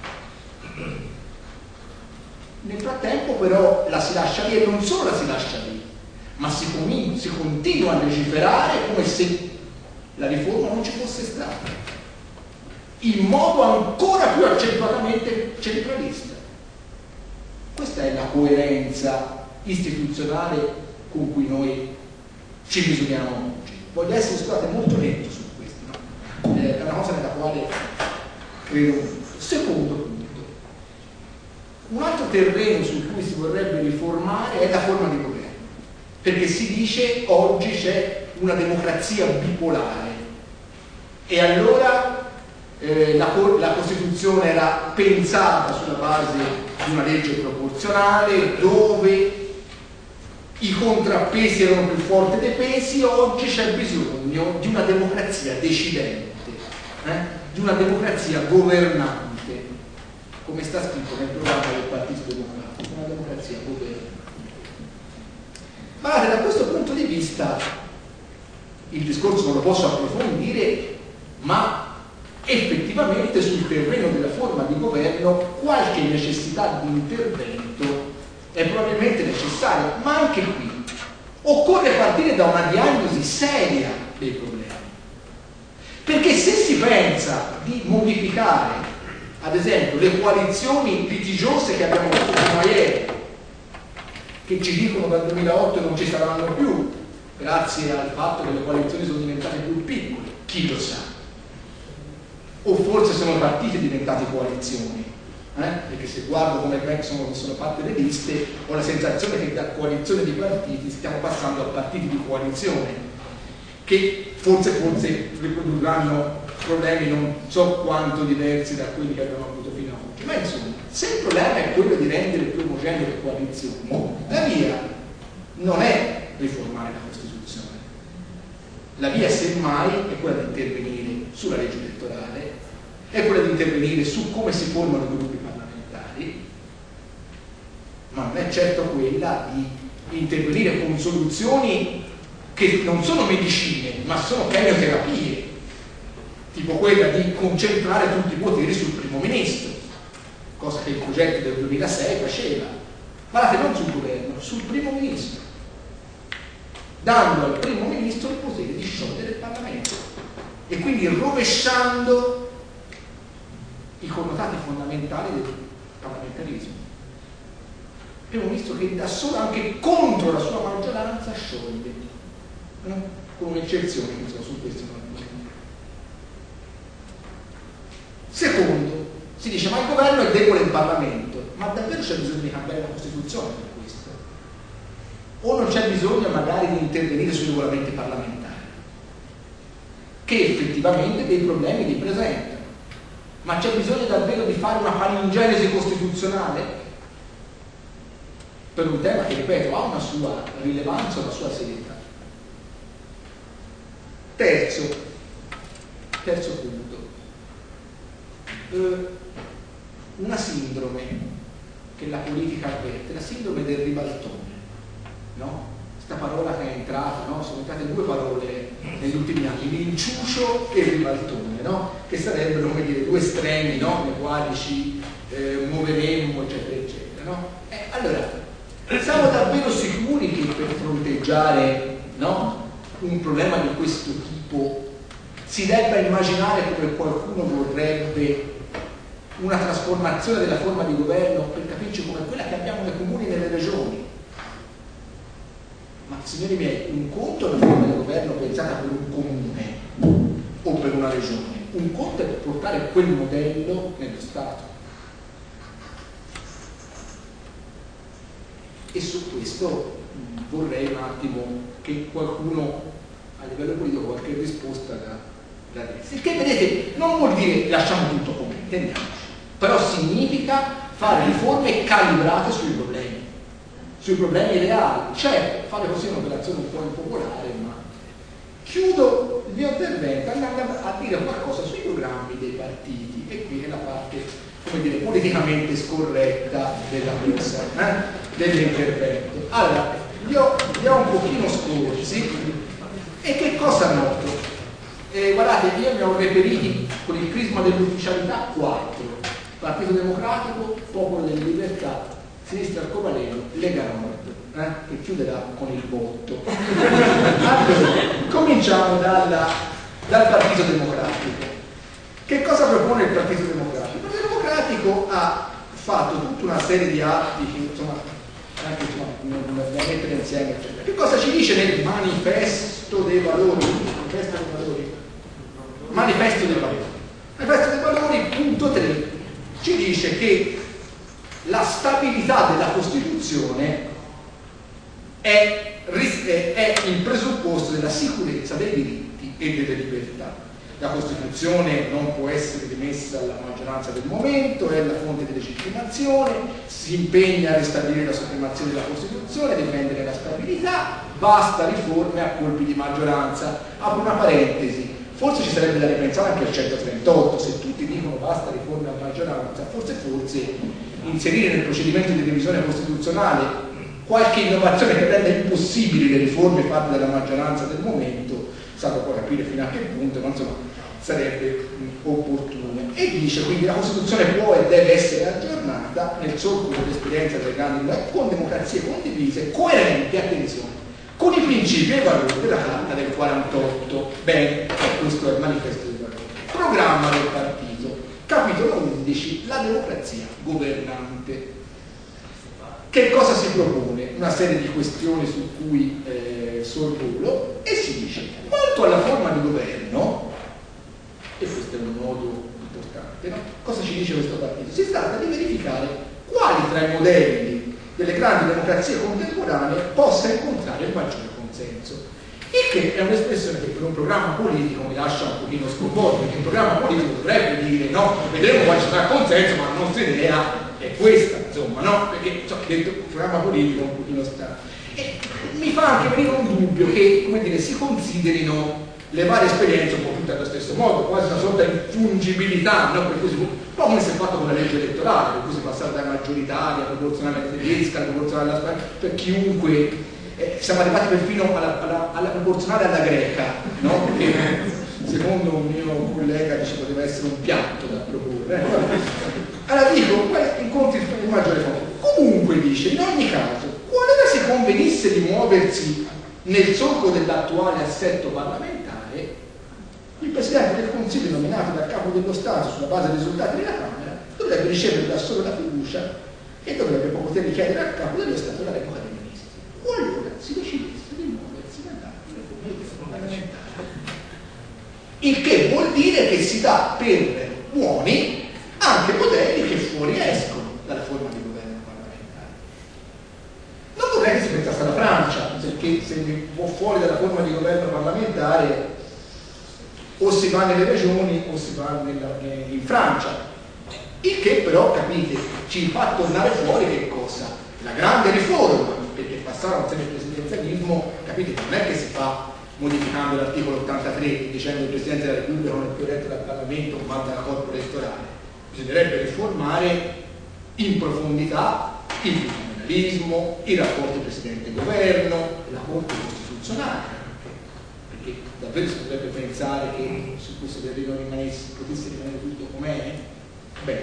Nel frattempo però la si lascia lì, e non solo la si lascia lì, ma si, com- si continua a legiferare come se la riforma non ci fosse stata, in modo ancora più accentuatamente centralista. Questa è la coerenza istituzionale con cui noi ci misuriamo oggi. Voglio essere, scusate, molto netto su questo, no? È una cosa nella quale credo. Secondo punto, un altro terreno su cui si vorrebbe riformare è la forma di governo, perché si dice oggi c'è una democrazia bipolare. E allora eh, la, la Costituzione era pensata sulla base di una legge proporzionale dove i contrappesi erano più forti dei pesi. Oggi c'è bisogno di una democrazia decidente, eh? di una democrazia governante, come sta scritto nel programma del Partito Democratico, una democrazia governante. Ma da questo punto di vista il discorso non lo posso approfondire, ma effettivamente sul terreno della forma di governo qualche necessità di intervento è probabilmente necessaria, ma anche qui occorre partire da una diagnosi seria dei problemi. Perché se si pensa di modificare, ad esempio, le coalizioni litigiose che abbiamo visto fino a ieri, che ci dicono dal duemilaotto non ci saranno più, grazie al fatto che le coalizioni sono diventate più piccole, chi lo sa? O forse sono partiti diventati coalizioni. Eh? Perché se guardo come sono, sono fatte le liste ho la sensazione che da coalizione di partiti stiamo passando a partiti di coalizione che forse, forse riprodurranno problemi non so quanto diversi da quelli che abbiamo avuto fino ad oggi. Ma insomma, se il problema è quello di rendere più omogenee le coalizioni, la via non è riformare la Costituzione, la via semmai è quella di intervenire sulla legge elettorale, è quella di intervenire su come si formano i gruppi parlamentari, ma non è certo quella di intervenire con soluzioni che non sono medicine, ma sono chemioterapie, tipo quella di concentrare tutti i poteri sul primo ministro, cosa che il progetto del duemilasei faceva. Guardate, non sul governo, sul primo ministro, dando al primo ministro il potere di sciogliere il Parlamento e quindi rovesciando i connotati fondamentali del parlamentarismo. Il primo ministro che da solo, anche contro la sua maggioranza, scioglie, no? Con un'eccezione che insomma, su questo non è. Secondo, si dice ma il governo è debole in Parlamento, ma davvero c'è bisogno di cambiare la Costituzione per questo? O non c'è bisogno magari di intervenire sui regolamenti parlamentari, che effettivamente dei problemi li presentano? Ma c'è bisogno davvero di fare una palingenesi costituzionale per un tema che, ripeto, ha una sua rilevanza, una sua serietà. Terzo, terzo punto, eh, una sindrome che la politica avverte, la sindrome del ribaltone, no? Questa parola che è entrata, no? Sono entrate due parole negli ultimi anni, l'inciucio e il ribaltone, no? Che sarebbero, come dire, due estremi, no? Nei quali ci eh, muoveremmo, eccetera, eccetera, no? Eh, allora, siamo davvero sicuri che per fronteggiare, no? Un problema di questo tipo si debba immaginare come qualcuno vorrebbe una trasformazione della forma di governo, per capirci, come quella che abbiamo nei comuni e nelle regioni? Ma signori miei, un conto è una forma di governo pensata per un comune o per una regione, un conto è portare quel modello nello Stato. E su questo vorrei un attimo che qualcuno a livello politico qualche risposta da, da desse. Che vedete, non vuol dire lasciamo tutto come, intendiamoci, però significa fare riforme calibrate sui problemi, sui problemi reali. Certo, fare così è un'operazione un po' impopolare, ma chiudo il mio intervento andando a dire qualcosa sui programmi dei partiti, e qui è la parte, come dire, politicamente scorretta della cosa, eh? dell'intervento. Allora, li ho, li ho un pochino scorsi, e che cosa noto? Eh, guardate, io ne ho reperiti con il crisma dell'ufficialità quattro: Partito Democratico, Popolo delle Libertà, Sinistra Arcobaleno, Lega Nord, eh? che chiuderà con il botto. Allora, cominciamo dalla, dal Partito Democratico. Che cosa propone il Partito Democratico? Il Partito Democratico ha fatto tutta una serie di atti che insomma anche insomma, da mettere insieme, eccetera. Che cosa ci dice nel manifesto dei valori? Manifesto dei valori? Manifesto dei valori. Manifesto dei valori, punto tre, ci dice che la stabilità della Costituzione è, è il presupposto della sicurezza dei diritti e delle libertà. La Costituzione non può essere rimessa alla maggioranza del momento, è la fonte di legittimazione, si impegna a ristabilire la supremazia della Costituzione, a difendere la stabilità, basta riforme a colpi di maggioranza. Apro una parentesi, forse ci sarebbe da ripensare anche al centotrentotto, se tutti dicono basta riforme a maggioranza, forse forse inserire nel procedimento di revisione costituzionale qualche innovazione che renda impossibili le riforme fatte dalla maggioranza del momento, salvo poi capire fino a che punto, ma insomma sarebbe opportuno. E dice quindi la Costituzione può e deve essere aggiornata nel solco dell'esperienza delle grandi con democrazie condivise, coerenti, attenzione, con i principi e i valori della Carta del quarantotto. Bene, questo è il manifesto del valore. Programma del partito, capitolo undici, la democrazia governante. Che cosa si propone? Una serie di questioni su cui eh, sorvolo, e si dice, quanto alla forma di governo, e questo è un nodo importante, no? Cosa ci dice questo partito? Si tratta di verificare quali tra i modelli delle grandi democrazie contemporanee possa incontrare il maggiore consenso. Il che è un'espressione che per un programma politico mi lascia un pochino sconvolto, perché un programma politico dovrebbe dire no, vedremo quale sarà il consenso, ma la nostra idea è questa, insomma, no? Perché so, detto un programma politico è un pochino strano. E mi fa anche venire un dubbio che, come dire, si considerino le varie esperienze un po' tutte allo stesso modo, quasi una sorta di fungibilità, no? Per cui si può, un po' come si è fatto con la legge elettorale, per cui si è passato da maggioritaria, proporzionale tedesca, alla proporzionale alla spagnola, per chiunque. Eh, siamo arrivati perfino alla, alla, alla proporzionale alla greca, no? Perché secondo un mio collega dice poteva essere un piatto da proporre. Eh? Allora dico, incontri il maggiore fondo. Comunque dice, in ogni caso, qualora si convenisse di muoversi nel solco dell'attuale assetto parlamentare, il Presidente del Consiglio nominato dal Capo dello Stato sulla base dei risultati della Camera dovrebbe ricevere da solo la fiducia e dovrebbe poi poter richiedere al Capo dello Stato la revoca dei ministri, qualora si decidesse di muoversi nell'ambito parlamentare. Il che vuol dire che si dà per buoni anche modelli che fuori escono dalla forma di governo parlamentare. Non vorrei che si pensasse alla Francia, perché se mi può fuori dalla forma di governo parlamentare o si va nelle regioni o si va nella, in Francia. Il che però, capite, ci fa tornare fuori che cosa? La grande riforma, perché passare a un semipresidenzialismo, capite, non è che si fa modificando l'articolo ottantatré dicendo che il Presidente della Repubblica non è più eletto dal Parlamento ma dalla corpo elettorale. Bisognerebbe riformare in profondità il bicameralismo, i rapporti Presidente-Governo, la Corte Costituzionale, perché davvero si potrebbe pensare che su questo terreno rimanesse, potesse rimanere tutto com'è? Bene.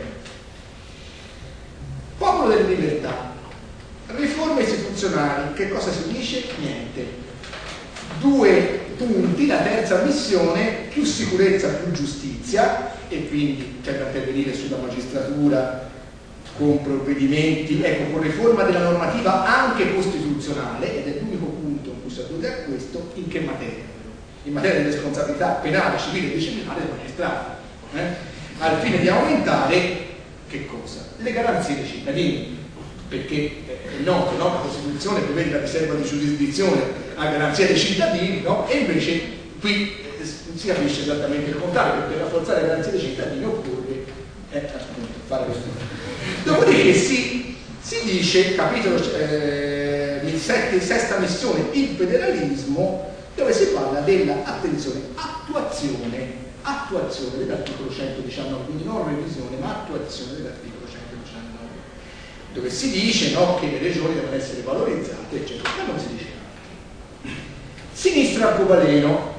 Popolo delle libertà, riforme istituzionali, che cosa si dice? Niente. Due punti, la terza missione, più sicurezza, più giustizia, e quindi c'è da intervenire sulla magistratura con provvedimenti, ecco, con riforma della normativa anche costituzionale, ed è l'unico punto in cui si allude a questo. In che materia? In materia di responsabilità penale, civile e disciplinare dei magistrati, eh? al fine di aumentare che cosa? Le garanzie dei cittadini, perché è noto, no? La Costituzione prevede la riserva di giurisdizione a garanzia dei cittadini, no? E invece qui eh, si capisce esattamente il contrario, perché per rafforzare le garanzie dei cittadini occorre eh, appunto, fare questo. Dopodiché si, si dice, capitolo eh, sette, sesta missione, il federalismo, dove si parla della, attenzione, attuazione, attuazione dell'articolo centodiciannove, quindi non revisione, ma attuazione dell'articolo centodiciannove, dove si dice, no, che le regioni devono essere valorizzate, eccetera, ma non si dice altro. Sinistra arcobaleno,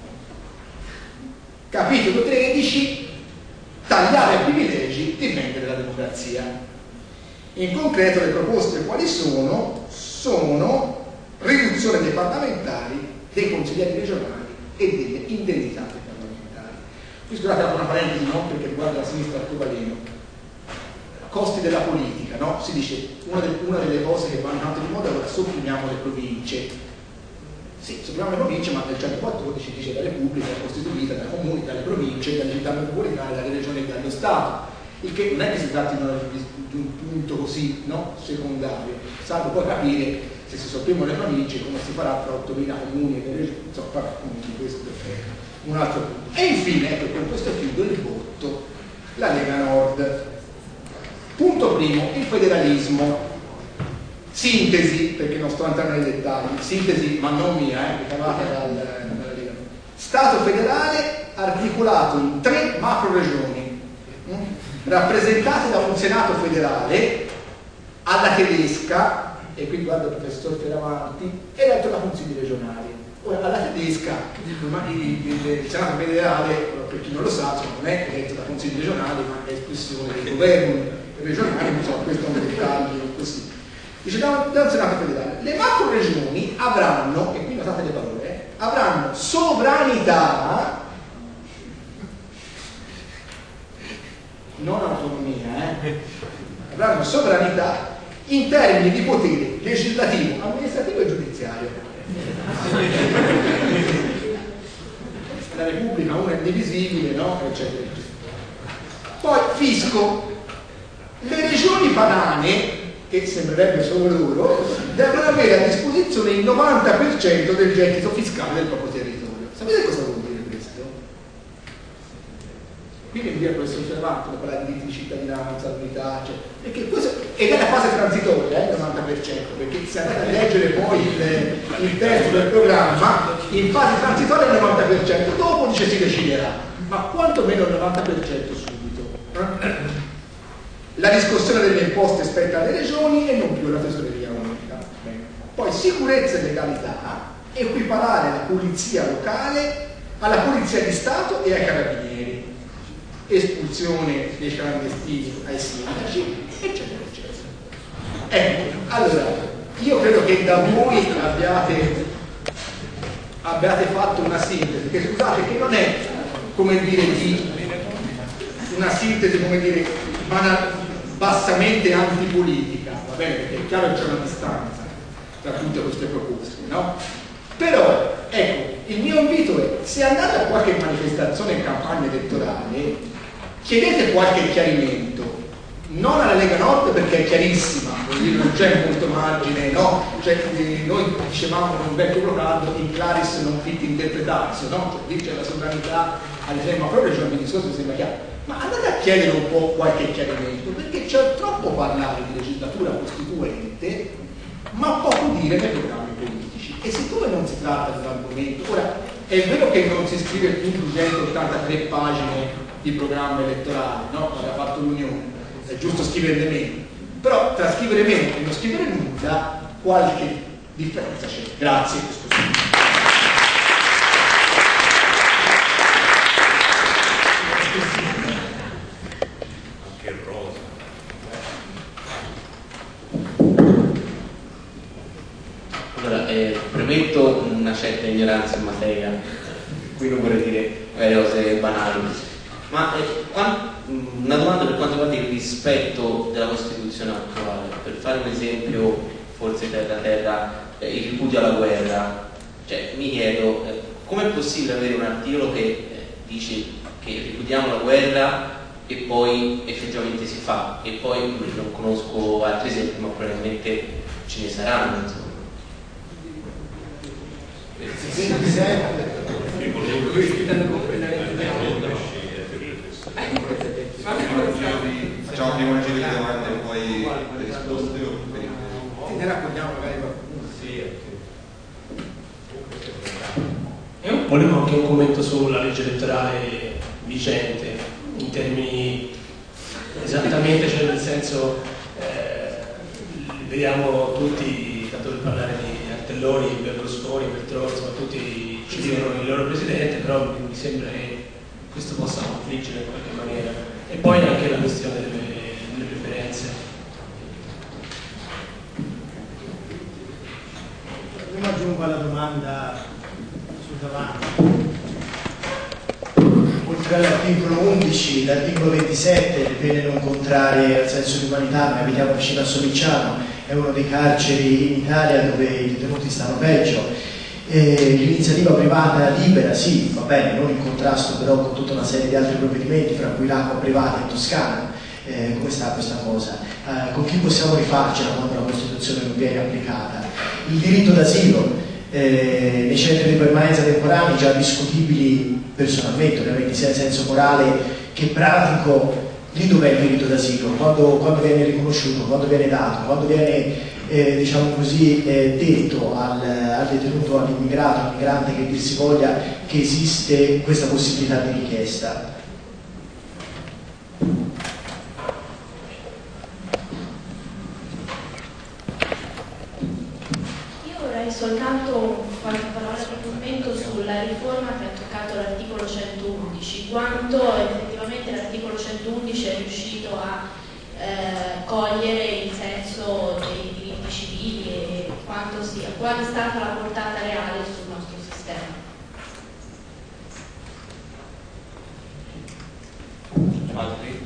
capitolo tredici, tagliare i privilegi, difendere la democrazia. In concreto le proposte quali sono? Sono riduzione dei parlamentari, dei consiglieri regionali e delle indennità dei parlamentari. Qui scusate, apro una parentesi, no? Perché riguarda la sinistra arcobaleno. Costi della politica, no? Si dice, una, de una delle cose che vanno tanto di moda è ora sopprimiamo le province. Sì, sopprimiamo le province, ma nel centoquattordici dice la Repubblica è costituita dai comuni, dalle province, dalle città metropolitane, dalle regioni e dallo Stato. Il che non è che si tratti di un punto così, no? Secondario, salvo poi capire se si sopprimono le province, come si farà tra ottomila comuni e le regioni, insomma, vabbè, comunque questo è un altro punto. E infine, ecco, con questo chiudo il botto, la Lega Nord. Punto primo, il federalismo. Sintesi, perché non sto entrando nei dettagli, sintesi ma non mia, eh, cavata dal, dalla Lega Nord. Stato federale articolato in tre macro regioni, mh? rappresentate da un Senato federale alla tedesca, e qui guarda il professor Fioravanti, e eletto da consigli regionali. Ora, alla tedesca, il Senato federale, per chi non lo sa, non è eletto da consigli regionali, ma è espressione dei governi regionali, non so, questo è un dettaglio così. Dice da un, da un Senato federale. Le macro regioni avranno, e qui notate le parole, avranno sovranità, non autonomia, eh? avranno sovranità in termini di potere legislativo, amministrativo e giudiziario. La Repubblica una è indivisibile, no? Eccetera, eccetera. Poi fisco. Le regioni padane, che sembrerebbe solo loro, devono avere a disposizione il novanta per cento del gettito fiscale del proprio territorio. Sapete cosa vuol dire questo? Qui mi dia il professor Fioravanti per parlare di diritti di cittadinanza, unità, cioè, perché questo, ed è la fase transitoria, eh, il novanta per cento, perché se andate a leggere poi il, il testo del programma, in fase transitoria il novanta per cento, dopo dice si deciderà, ma quantomeno il novanta per cento subito. Eh? La riscossione delle imposte spetta alle regioni e non più alla tesoreria unica. Poi sicurezza e legalità, equiparare la polizia locale alla polizia di Stato e ai carabinieri, espulsione dei clandestini ai sindaci, eccetera, eccetera. Ecco, allora, io credo che da voi abbiate, abbiate fatto una sintesi, che scusate, che non è, come dire, di una sintesi, come dire, banale, bassamente antipolitica, va bene? Perché è chiaro che c'è una distanza tra tutte queste proposte, no? Però, ecco, il mio invito è, se andate a qualche manifestazione in campagna elettorale, chiedete qualche chiarimento, non alla Lega Nord perché è chiarissima, non c'è molto margine, no? Cioè, noi dicevamo in un vecchio programma, in claris non fit interpretatio, no? Cioè, lì c'è la sovranità all'estrema proprio, cioè, il discorso sembra chiaro. Ma andate a chiedere un po' qualche chiarimento, perché c'è troppo parlare di legislatura costituente, ma poco dire nei programmi politici. E siccome non si tratta di un argomento, ora è vero che non si scrive più duecentottantatré pagine di programma elettorale, no? Come ha fatto l'Unione, è giusto scriverne meno, però tra scrivere meno e non scrivere nulla qualche differenza c'è. Grazie. Scusate. Allora, eh, premetto una certa ignoranza in materia, qui non vorrei dire magari cose banali, ma eh, quant- una domanda per quanto riguarda il rispetto della Costituzione attuale. Per fare un esempio, forse terra terra, eh, il ripudio alla guerra. Cioè, mi chiedo, eh, com'è possibile avere un articolo che eh, dice che ripudiamo la guerra e poi effettivamente si fa, e poi non conosco altri esempi, ma probabilmente ce ne saranno, insomma. Facciamo prima una serie di domande e poi le risposte o per ne raccontiamo magari qualcuno. Io volevo anche un commento sulla legge elettorale vigente, in termini esattamente, cioè nel senso, eh, vediamo tutti, tanto per parlare di Artelloni, Berlusconi, Veltroni, insomma tutti ci dicono il loro presidente, però mi sembra che questo possa confliggere in qualche maniera. E poi anche la questione delle, delle preferenze. Prima aggiungo alla domanda sul davanti. Oltre all'articolo undici, l'articolo ventisette, le pene non contrarie al senso di umanità, noi abitiamo vicino a Sollicciano, è uno dei carceri in Italia dove i detenuti stanno peggio. L'iniziativa privata libera, sì, va bene, non in contrasto però con tutta una serie di altri provvedimenti, fra cui l'acqua privata in Toscana. Eh, come sta questa cosa? Eh, con chi possiamo rifarcela quando la Costituzione non viene applicata? il diritto d'asilo eh, nei centri di permanenza temporanei, già discutibili personalmente, ovviamente sia in senso morale che pratico. Lì dov'è il diritto d'asilo? Quando, quando viene riconosciuto, quando viene dato, quando viene eh, diciamo così, eh, detto al, al detenuto, all'immigrato, al migrante che dir si voglia, che esiste questa possibilità di richiesta. Io vorrei soltanto qualche parola di commento sulla riforma che ha toccato l'articolo centoundici, quanto effettivamente l'articolo centoundici è riuscito a eh, cogliere il senso dei diritti civili e quanto sia, qual è stata la portata reale sul nostro sistema. Altri?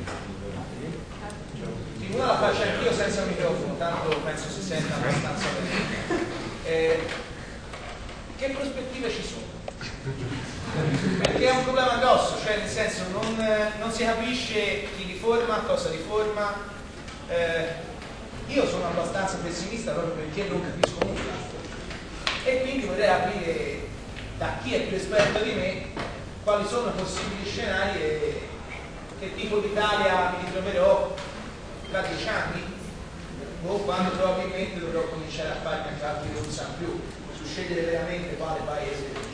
Una la faccio anch'io senza microfono, tanto penso si senta abbastanza bene. Eh, che prospettive ci sono? Perché è un problema grosso, cioè nel senso non, non si capisce chi riforma, cosa riforma. Eh, io sono abbastanza pessimista proprio perché non capisco nulla e quindi vorrei capire da chi è più esperto di me quali sono i possibili scenari e che tipo di Italia mi ritroverò tra dieci anni o quando probabilmente dovrò cominciare a fare i calcoli che non sanno più su scegliere veramente quale paese.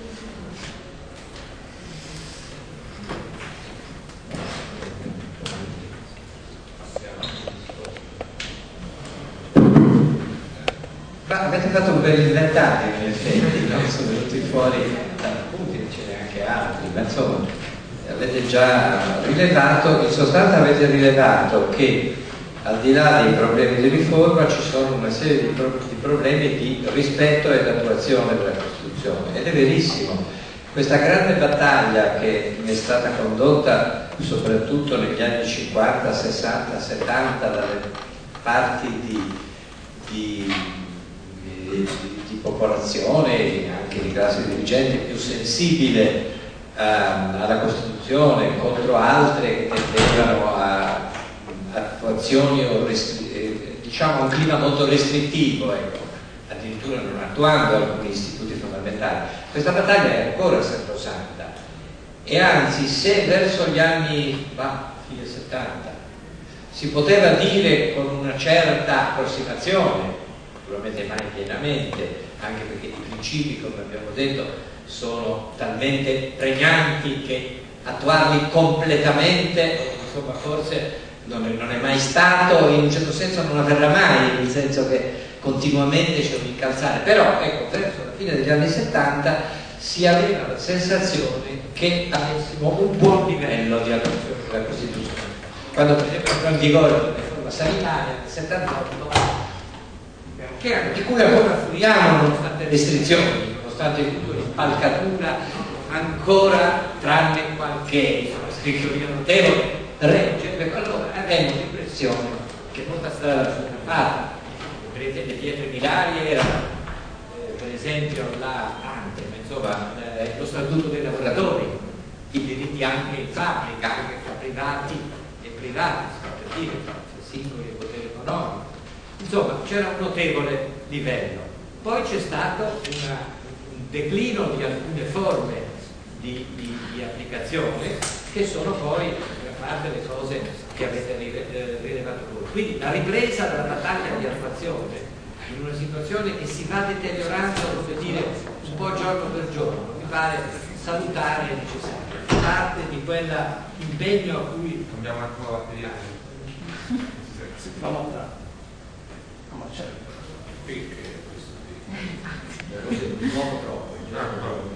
Ma avete fatto un bel inventario in effetti, no? Sono venuti fuori tanti punti, ce n'è anche altri, ma insomma avete già rilevato, in sostanza avete rilevato che al di là dei problemi di riforma ci sono una serie di, pro di problemi di rispetto ed attuazione della Costituzione, ed è verissimo. Questa grande battaglia che è stata condotta soprattutto negli anni cinquanta, sessanta, settanta dalle parti di, di, di, di popolazione, anche di classe dirigente più sensibile uh, alla Costituzione contro altre che tendevano a attuazioni o eh, diciamo un clima molto restrittivo, ecco, addirittura non attuando alcuni istituti fondamentali. Questa battaglia è ancora sacrosanta e anzi, se verso gli anni bah, fine settanta si poteva dire con una certa approssimazione, naturalmente mai pienamente, anche perché i principi, come abbiamo detto, sono talmente pregnanti che attuarli completamente, insomma, forse Non è, non è mai stato, in un certo senso non avverrà mai, nel senso che continuamente c'è un incalzare, però ecco, verso la fine degli anni settanta si aveva la sensazione che avessimo un buon livello di attuazione della Costituzione. Quando per esempio entrò in vigore la riforma sanitaria nel settantotto, che, di cui ancora fruiamo nonostante restrizioni, nonostante l'impalcatura ancora, tranne qualche scrittoria notevole, regge, allora avremo l'impressione che molta strada è stata fatta. Vedete, le pietre miliari erano eh, per esempio la, anche, insomma, eh, lo statuto dei lavoratori, i diritti anche in fabbrica, anche tra privati e privati, per dire, singoli e potere economico. Insomma, c'era un notevole livello. Poi c'è stato una, un declino di alcune forme di, di, di applicazione che sono poi delle cose che avete rilevato voi. Quindi la ripresa della battaglia di attuazione in una situazione che si va deteriorando, per dire, un po' giorno per giorno, mi pare salutare e necessario. Parte di quell'impegno a cui cambiamo anche la batteria. Vamo da. Ma certo. Perché questo è nuovo troppo, troppo.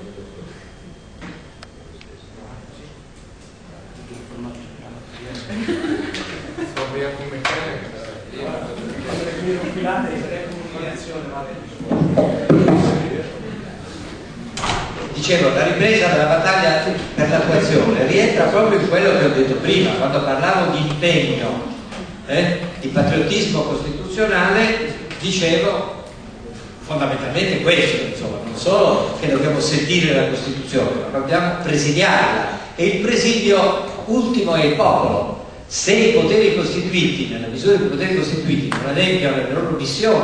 Dicevo, la ripresa della battaglia per l'attuazione rientra proprio in quello che ho detto prima, quando parlavo di impegno, eh, di patriottismo costituzionale, dicevo fondamentalmente questo, insomma, non solo che dobbiamo sentire la Costituzione, ma dobbiamo presidiarla, e il presidio ultimo è il popolo. Se i poteri costituiti, nella misura dei poteri costituiti, non adempiano alle loro missioni,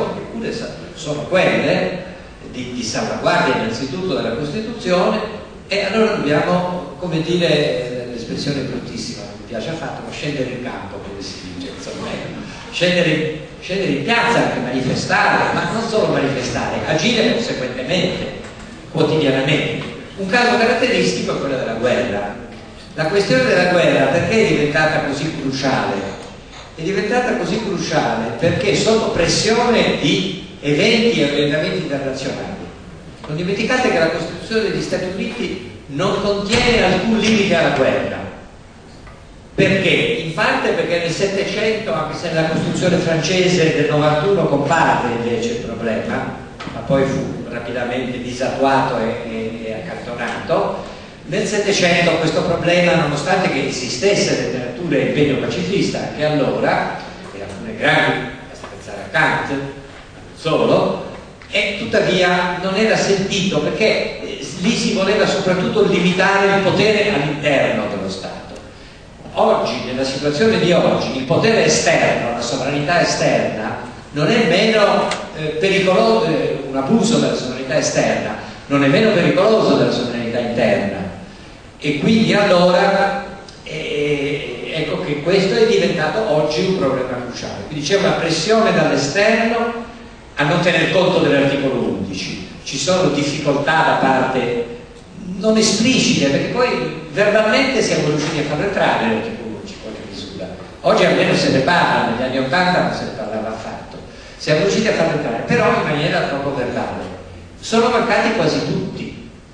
virtù sono quelle di, di salvaguardia innanzitutto della Costituzione, e allora dobbiamo, come dire, l'espressione bruttissima, non mi piace affatto, ma scendere in campo, come si dice, insomma, scendere, scendere in piazza, anche manifestare, ma non solo manifestare, agire conseguentemente, quotidianamente. Un caso caratteristico è quello della guerra. La questione della guerra perché è diventata così cruciale? È diventata così cruciale perché sotto pressione di eventi e orientamenti internazionali. Non dimenticate che la Costituzione degli Stati Uniti non contiene alcun limite alla guerra. Perché? In parte perché nel Settecento, anche se nella Costituzione francese del novantuno comparve invece il problema, ma poi fu rapidamente disattuato e, e, e accantonato, nel Settecento questo problema, nonostante che esistesse letteratura e impegno pacifista anche allora, e alcune grandi, basta pensare a Kant, non solo, e tuttavia non era sentito perché eh, lì si voleva soprattutto limitare il potere all'interno dello Stato. Oggi, nella situazione di oggi, il potere esterno, la sovranità esterna, non è meno eh, pericoloso, eh, un abuso della sovranità esterna, non è meno pericoloso della sovranità interna. E quindi allora eh, ecco che questo è diventato oggi un problema cruciale. Quindi c'è una pressione dall'esterno a non tener conto dell'articolo undici. Ci sono difficoltà da parte non esplicite, perché poi verbalmente siamo riusciti a farlo entrare l'articolo undici in qualche misura. Oggi almeno se ne parla, negli anni ottanta non se ne parlava affatto. Siamo riusciti a farlo entrare, però in maniera troppo verbale. Sono mancati quasi tutti.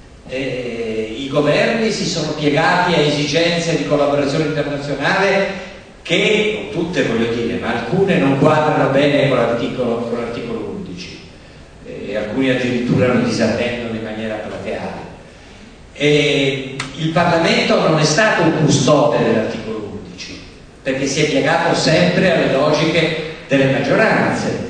Eh, i governi si sono piegati a esigenze di collaborazione internazionale che, non tutte voglio dire, ma alcune non quadrano bene con l'articolo undici, e alcuni addirittura lo disattendono in maniera plateale. E il Parlamento non è stato un custode dell'articolo undici, perché si è piegato sempre alle logiche delle maggioranze.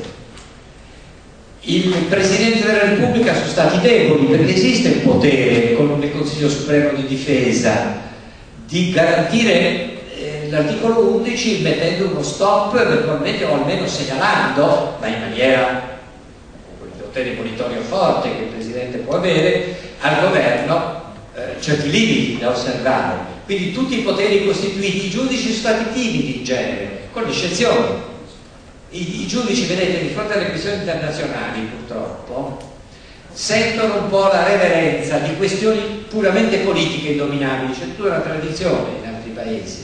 Il Presidente della Repubblica sono stati deboli, perché esiste il potere con il Consiglio Supremo di Difesa di garantire eh, l'articolo undici mettendo uno stop eventualmente, o almeno segnalando, ma in maniera con il potere monitorio forte che il Presidente può avere, al governo eh, certi limiti da osservare. Quindi tutti i poteri costituiti, i giudici sono stati timidi in genere, con eccezioni. I, I giudici, vedete, di fronte alle questioni internazionali, purtroppo, sentono un po' la reverenza di questioni puramente politiche indominabili. C'è tutta una tradizione in altri paesi.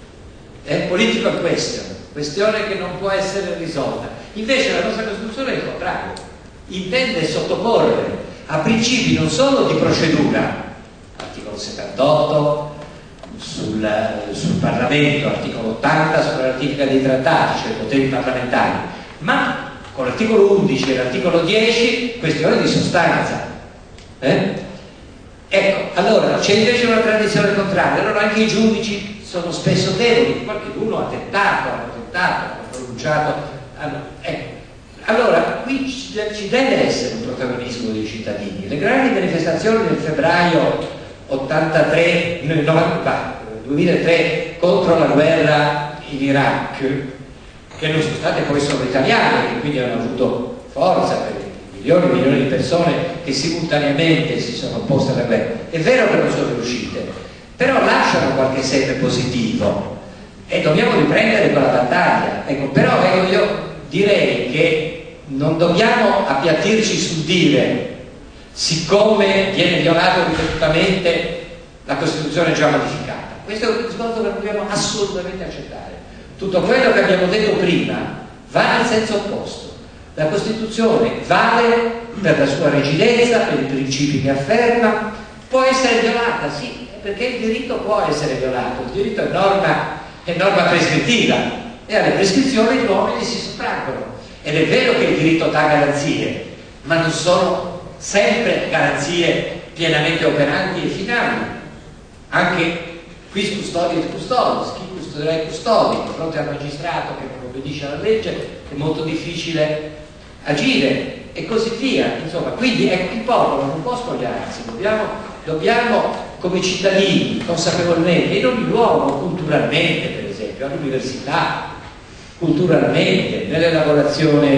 È political question, questione che non può essere risolta. Invece la nostra Costituzione è il contrario. Intende sottoporre a principi non solo di procedura, articolo settantotto, Sul, sul Parlamento, articolo ottanta sulla ratifica dei trattati, cioè i poteri parlamentari, ma con l'articolo undici e l'articolo dieci questione di sostanza. Eh? Ecco, allora c'è invece una tradizione contraria, allora anche i giudici sono spesso deboli, qualcuno ha tentato, hanno tentato, hanno pronunciato, hanno, ecco. Allora qui ci, ci deve essere un protagonismo dei cittadini. Le grandi manifestazioni del febbraio ottantatré, novanta, duemilatré contro la guerra in Iraq, che non sono state poi solo italiane, che quindi hanno avuto forza per milioni e milioni di persone che simultaneamente si sono opposte alla guerra. È vero che non sono riuscite, però lasciano qualche seme positivo e dobbiamo riprendere quella battaglia. Ecco, però ecco, io direi che non dobbiamo appiattirci sul dire siccome viene violato ripetutamente la Costituzione già modificata. Questo è un discorso che dobbiamo assolutamente accettare. Tutto quello che abbiamo detto prima va nel senso opposto. La Costituzione vale per la sua rigidezza, per i principi che afferma, può essere violata, sì, perché il diritto può essere violato, il diritto è norma, è norma prescrittiva e alle prescrizioni gli uomini si sottraggono. Ed è vero che il diritto dà garanzie, ma non sono sempre garanzie pienamente operanti e finali. Anche quis custodiet custodis, chi custoderà i custodi, di fronte al magistrato che non obbedisce alla legge è molto difficile agire e così via. Insomma, quindi ecco, il popolo non può spogliarsi, dobbiamo, dobbiamo come cittadini consapevolmente, in ogni luogo, culturalmente per esempio, all'università, culturalmente, nell'elaborazione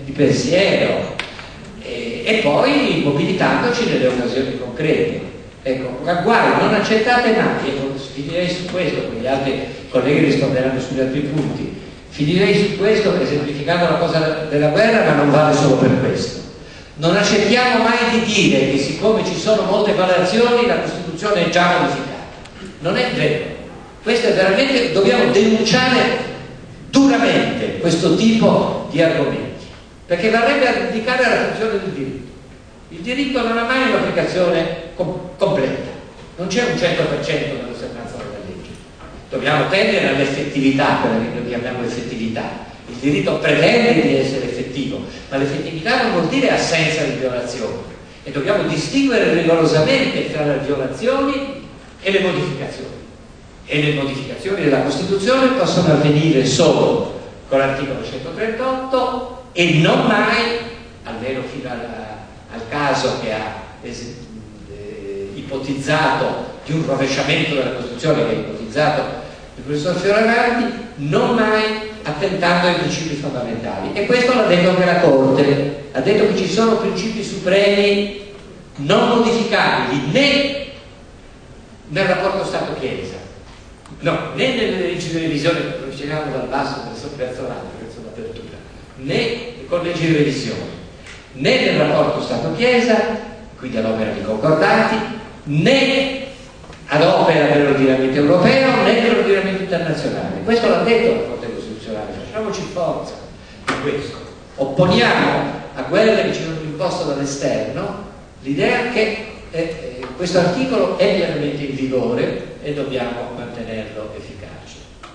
di pensiero e, e poi mobilitandoci nelle occasioni concrete. Ecco, guarda, non accettate mai, ecco, finirei su questo, poi gli altri colleghi risponderanno sugli altri punti, finirei su questo esemplificando la cosa della guerra, ma non vale solo per questo. Non accettiamo mai di dire che siccome ci sono molte variazioni la Costituzione è già modificata. Non è vero. Questo è veramente, dobbiamo denunciare duramente questo tipo di argomenti, perché varrebbe a indicare la funzione del diritto. Il diritto non ha mai un'applicazione com completa, non c'è un cento per cento nell'osservanza della legge. Dobbiamo tendere all'effettività, quella che noi chiamiamo effettività. Il diritto pretende di essere effettivo, ma l'effettività non vuol dire assenza di violazioni e dobbiamo distinguere rigorosamente tra le violazioni e le modificazioni. E le modificazioni della Costituzione possono avvenire solo con l'articolo centotrentotto e non mai, almeno fino alla, al caso che ha eh, ipotizzato di un rovesciamento della Costituzione, che ha ipotizzato il professor Fioravanti, non mai attentando ai principi fondamentali. E questo l'ha detto anche la Corte, ha detto che ci sono principi supremi non modificabili né nel rapporto Stato-Chiesa, no, né nelle leggi di revisione, che procediamo dal basso verso, verso l'alto, verso l'apertura, né con leggi di revisione, né nel rapporto Stato-Chiesa, quindi ad opera di concordati, né ad opera dell'ordinamento europeo, né dell'ordinamento internazionale. Questo l'ha detto la Corte Costituzionale, facciamoci forza di questo. Opponiamo a quelle che ci sono imposte dall'esterno l'idea che eh, eh, questo articolo è pienamente in vigore e dobbiamo mantenerlo efficace.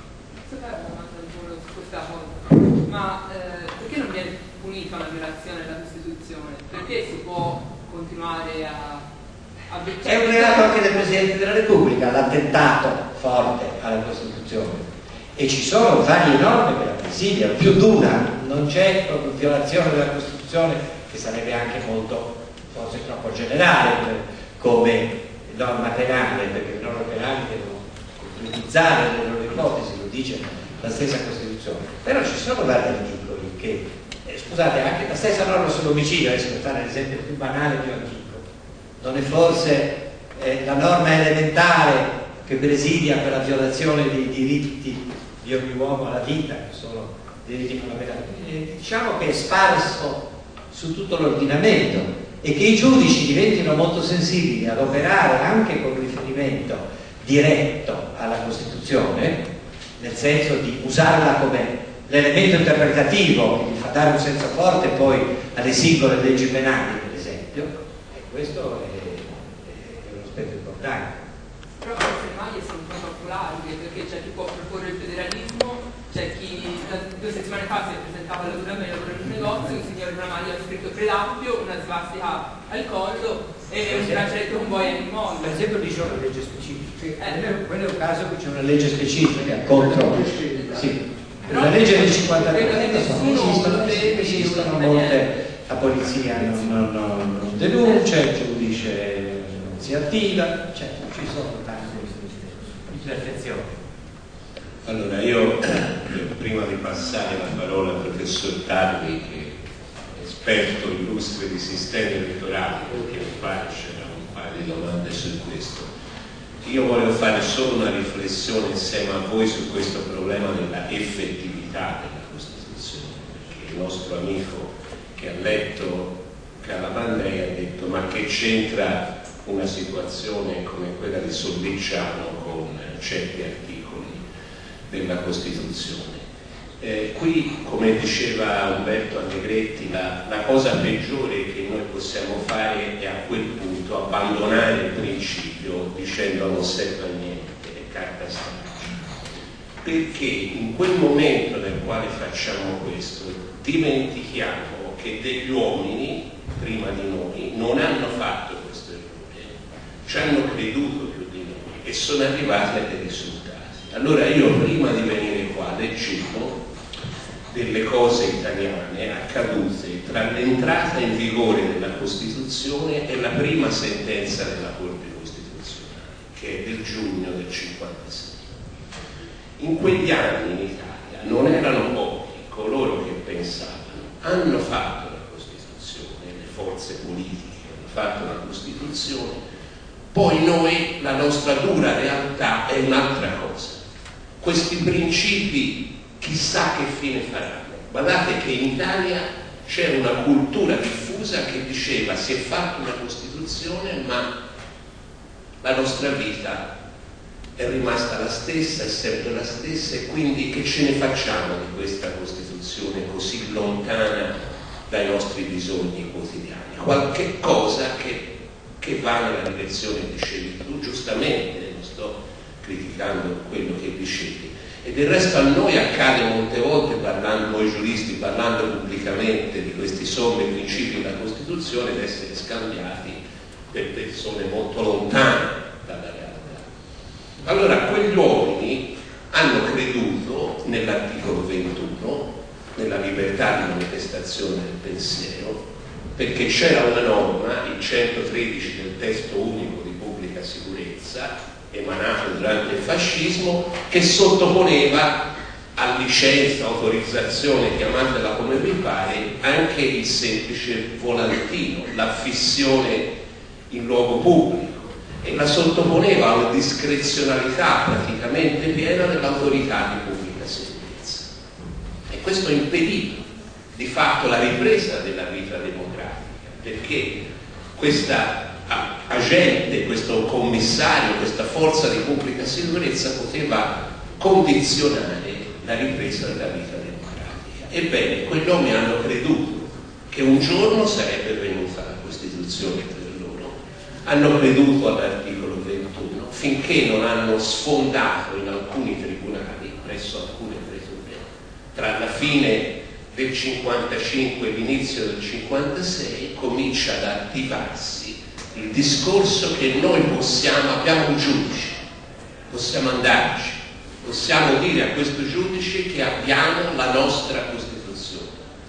Ma eh, perché non viene punita una violazione della Costituzione? Perché si può continuare a, a È un reato anche del Presidente della Repubblica, l'attentato forte alla Costituzione. E ci sono varie norme che la presidiano, più dura, non c'è proprio violazione della Costituzione, che sarebbe anche molto, forse troppo generale come norma penale, perché le norme penali devono concretizzare le loro ipotesi, lo dice la stessa Costituzione. Però ci sono vari articoli che, eh, scusate, anche la stessa norma sull'omicidio, adesso per fare l'esempio più banale, più antico, non è forse eh, la norma elementare che presidia per la violazione dei diritti di ogni uomo alla vita, che sono diritti fondamentali, eh, diciamo che è sparso su tutto l'ordinamento e che i giudici diventino molto sensibili ad operare anche con riferimento diretto alla Costituzione, nel senso di usarla come l'elemento interpretativo che gli fa dare un senso forte poi alle singole leggi penali, per esempio, e questo è, è un aspetto importante. Però semmai sono un po' troppo larghe, perché c'è chi può proporre il federalismo, c'è chi due settimane fa si presentava alla Duramela in un negozio, un signore in una maglia ha scritto Predappio, una svastica al collo e un braccialetto con boia in mondo. Per esempio dice una legge specifica, eh. quello è un caso che c'è una legge specifica contro, sì. La legge del cinquantatré esistono, esistono molte, la polizia non, non, non, non denuncia, il giudice non si attiva, cioè ci sono tante imperfezioni. Allora io, prima di passare la parola al professor Tarli, che è esperto illustre di sistemi elettorali, perché mi pare c'era un paio di domande su questo, io voglio fare solo una riflessione insieme a voi su questo problema della effettività della Costituzione, perché il nostro amico che ha letto Calamandrei ha detto ma che c'entra una situazione come quella di Sollicciano con certi articoli della Costituzione. Eh, qui, come diceva Umberto Allegretti, la, la cosa peggiore che noi possiamo fare è a quel punto abbandonare il principio dicendo non serve a niente, è carta straccia. Perché in quel momento nel quale facciamo questo dimentichiamo che degli uomini prima di noi non hanno fatto questo errore, ci hanno creduto più di noi e sono arrivati a dei risultati. Allora io prima di venire qua leggevo delle cose italiane accadute tra l'entrata in vigore della Costituzione e la prima sentenza della Corte Costituzionale, che è del giugno del cinquantasei. In quegli anni in Italia non erano pochi coloro che pensavano hanno fatto la Costituzione, le forze politiche hanno fatto la Costituzione, poi noi, la nostra dura realtà è un'altra cosa. Questi principi chissà che fine faranno. Guardate che in Italia c'era una cultura diffusa che diceva si è fatta una Costituzione ma la nostra vita è rimasta la stessa, è sempre la stessa, e quindi che ce ne facciamo di questa Costituzione così lontana dai nostri bisogni quotidiani? Qualche cosa che, che va nella direzione che dicevi tu, giustamente, non sto criticando quello che dicevi. E del resto a noi accade molte volte, parlando noi giuristi, parlando pubblicamente di questi sommi principi della Costituzione, di essere scambiati per persone molto lontane dalla realtà. Allora, quegli uomini hanno creduto nell'articolo ventuno, nella libertà di manifestazione del pensiero, perché c'era una norma, il centotredici del testo unico di pubblica sicurezza, emanato durante il fascismo, che sottoponeva a licenza, autorizzazione, chiamatela come vi pare, anche il semplice volantino, l'affissione in luogo pubblico, e la sottoponeva a una discrezionalità praticamente piena dell'autorità di pubblica sicurezza. E questo ha impedito di fatto la ripresa della vita democratica, perché questa agente, questo commissario, questa forza di pubblica sicurezza poteva condizionare la ripresa della vita democratica. Ebbene, quegli uomini hanno creduto che un giorno sarebbe venuta la Costituzione per loro, hanno creduto all'articolo ventuno, finché non hanno sfondato in alcuni tribunali, presso alcune preture, tra la fine del cinquantacinque e l'inizio del cinquantasei, comincia ad attivarsi il discorso che noi possiamo, abbiamo un giudice, possiamo andarci, possiamo dire a questo giudice che abbiamo la nostra Costituzione.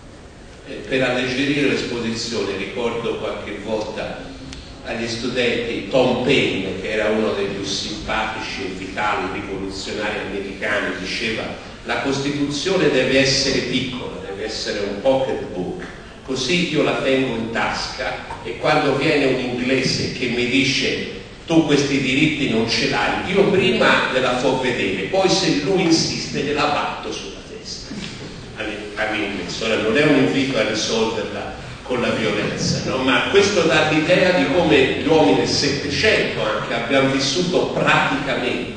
Eh, per alleggerire l'esposizione ricordo qualche volta agli studenti Tom Paine, che era uno dei più simpatici e vitali rivoluzionari americani, diceva: la Costituzione deve essere piccola, deve essere un pocket book, così io la tengo in tasca e quando viene un inglese che mi dice tu questi diritti non ce l'hai, io prima gliela fo vedere, poi se lui insiste gliela batto sulla testa all'inglese. Ora non è un invito a risolverla con la violenza, no? Ma questo dà l'idea di come gli uomini del Settecento anche abbiano vissuto praticamente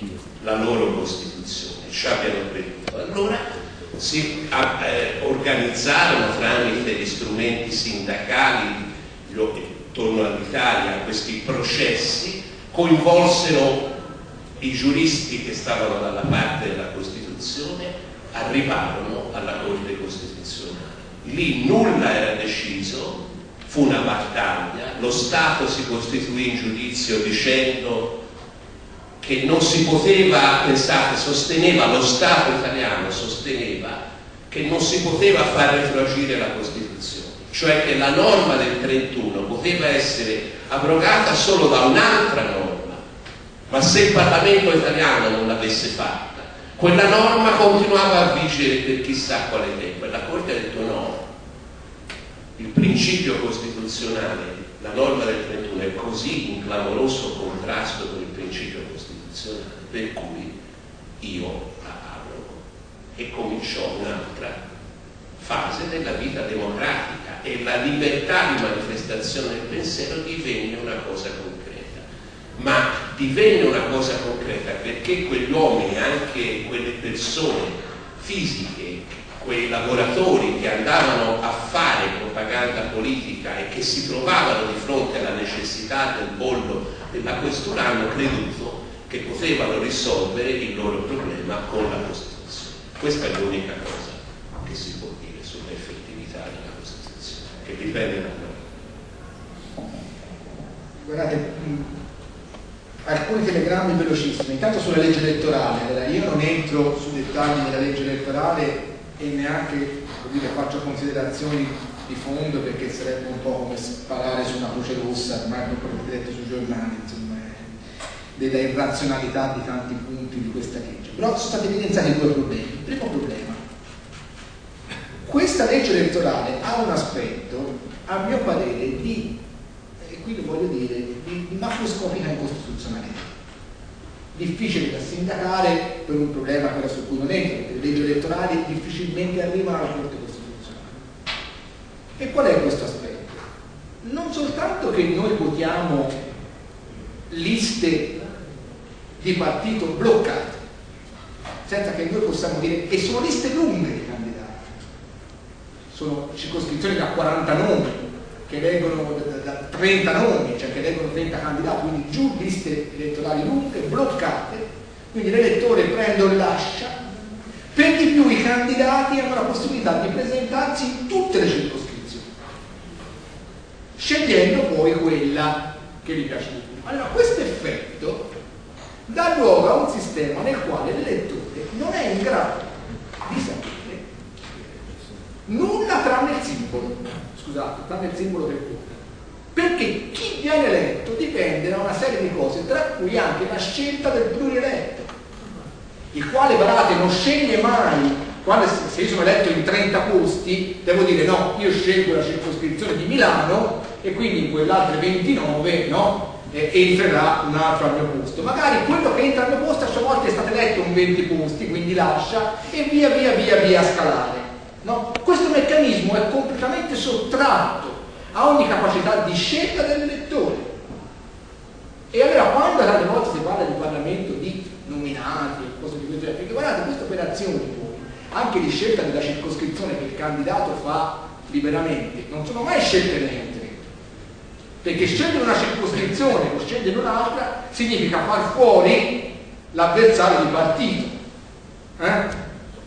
la loro Costituzione, ci abbiano creduto. Allora si eh, organizzarono tramite gli strumenti sindacali intorno all'Italia questi processi, coinvolsero i giuristi che stavano dalla parte della Costituzione, arrivarono alla Corte Costituzionale. Lì nulla era deciso, fu una battaglia, lo Stato si costituì in giudizio dicendo che non si poteva, pensate, sosteneva, lo Stato italiano sosteneva che non si poteva far retroagire la Costituzione, cioè che la norma del trentuno poteva essere abrogata solo da un'altra norma, ma se il Parlamento italiano non l'avesse fatta, quella norma continuava a vigere per chissà quale tempo, e la Corte ha detto no, il principio costituzionale, la norma del trentuno è così in clamoroso contrasto con il principio costituzionale, per cui io la abrogo. E cominciò un'altra fase della vita democratica e la libertà di manifestazione del pensiero divenne una cosa concreta. Ma divenne una cosa concreta perché quegli uomini, anche quelle persone fisiche, quei lavoratori che andavano a fare propaganda politica e che si trovavano di fronte alla necessità del bollo della questura, hanno creduto che potevano risolvere il loro problema con la Costituzione. Questa è l'unica cosa che si può dire sull'effettività della Costituzione, che dipende da noi. Guardate, mh, alcuni telegrammi velocissimi. Intanto sulla legge elettorale, io non entro sui dettagli della legge elettorale e neanche dire, faccio considerazioni di fondo, perché sarebbe un po' come sparare su una croce rossa, ormai dopo l'avete detto sui giornali, insomma, della irrazionalità di tanti punti di questa legge. Però sono stati evidenziati due problemi. Il primo problema: questa legge elettorale ha un aspetto, a mio parere, di, e qui lo voglio dire, di, di macroscopica incostituzionalità. Difficile da sindacare per un problema quello su cui non entro, perché le leggi elettorali difficilmente arrivano alla Corte Costituzionale. E qual è questo aspetto? Non soltanto che noi votiamo liste di partito bloccate, senza che noi possiamo dire, e sono liste lunghe di candidati, sono circoscrizioni da quaranta nomi, che leggono da, da trenta nomi, cioè che leggono trenta candidati, quindi giù liste elettorali lunghe, bloccate, quindi l'elettore prende o lascia, per di più i candidati hanno la possibilità di presentarsi in tutte le circoscrizioni, scegliendo poi quella che gli piace di più. Allora questo effetto dà luogo a un sistema nel quale l'elettore non è in grado di sapere nulla tranne il simbolo, scusate, tranne il simbolo del voto, perché chi viene eletto dipende da una serie di cose, tra cui anche la scelta del plurieletto, il quale, guardate, non sceglie mai. Quando, se io sono eletto in trenta posti, devo dire no, io scelgo la circoscrizione di Milano e quindi in quell'altre ventinove, no? entrerà un altro al mio posto. Magari quello che entra al mio posto a sua volta è stato eletto in venti posti, quindi lascia e via via via via a scalare. No? Questo meccanismo è completamente sottratto a ogni capacità di scelta dell'elettore. E allora quando alle volte si parla di Parlamento di nominati e cose di questo genere, perché guardate, queste operazioni poi, anche di scelta della circoscrizione che il candidato fa liberamente, non sono mai scelte neutre. Perché scegliere una circoscrizione o scegliere un'altra significa far fuori l'avversario di partito, eh?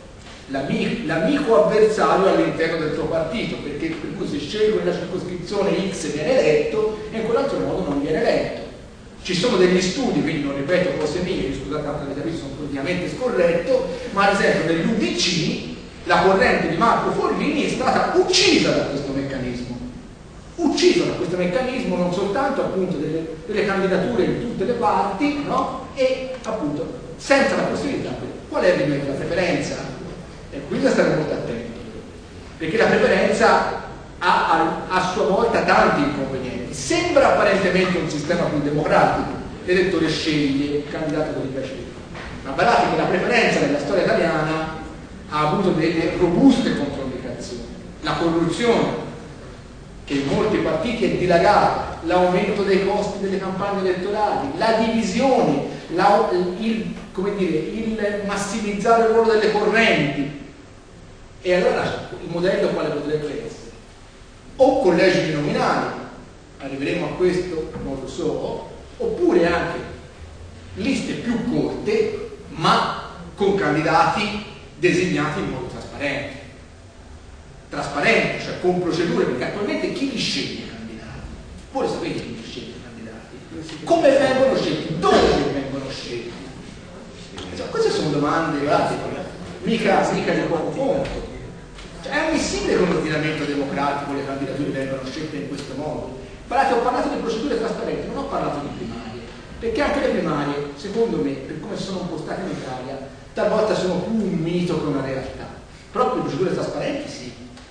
l'amico avversario all'interno del tuo partito, perché per cui se scelgo nella circoscrizione X viene eletto e in quell'altro modo non viene eletto. Ci sono degli studi, quindi non ripeto cose mie, scusate, tanto avete visto, sono politicamente scorretto, ma ad esempio nell'U D C la corrente di Marco Forlini è stata uccisa da questo meccanismo. Ucciso da questo meccanismo non soltanto appunto delle, delle candidature in tutte le parti, no? E appunto senza la possibilità, qual è il rimedio? La preferenza, e qui da stare molto attenti, perché la preferenza ha a, a sua volta tanti inconvenienti. Sembra apparentemente un sistema più democratico, l'elettore sceglie il candidato che gli piace di più, ma guardate che la preferenza nella storia italiana ha avuto delle robuste controindicazioni. La corruzione, che in molti partiti è dilagata, l'aumento dei costi delle campagne elettorali, la divisione, la, il, come dire, il massimizzare il ruolo delle correnti. E allora il modello quale potrebbe essere? O collegi binominali, arriveremo a questo, non lo so, oppure anche liste più corte, ma con candidati designati in modo trasparente. Trasparente, cioè con procedure, perché attualmente chi li sceglie i candidati? Voi lo sapete chi li sceglie i candidati? Come vengono scelti? Dove vengono scelti? Cioè, queste sono domande, guardate, mica, mica di poco conto. Cioè, è ammissibile con l'ordinamento democratico le candidature vengono scelte in questo modo. Guardate, ho parlato di procedure trasparenti, non ho parlato di primarie, perché anche le primarie, secondo me, per come sono impostate in Italia, talvolta sono più un mito che una realtà. Proprio le procedure trasparenti sì.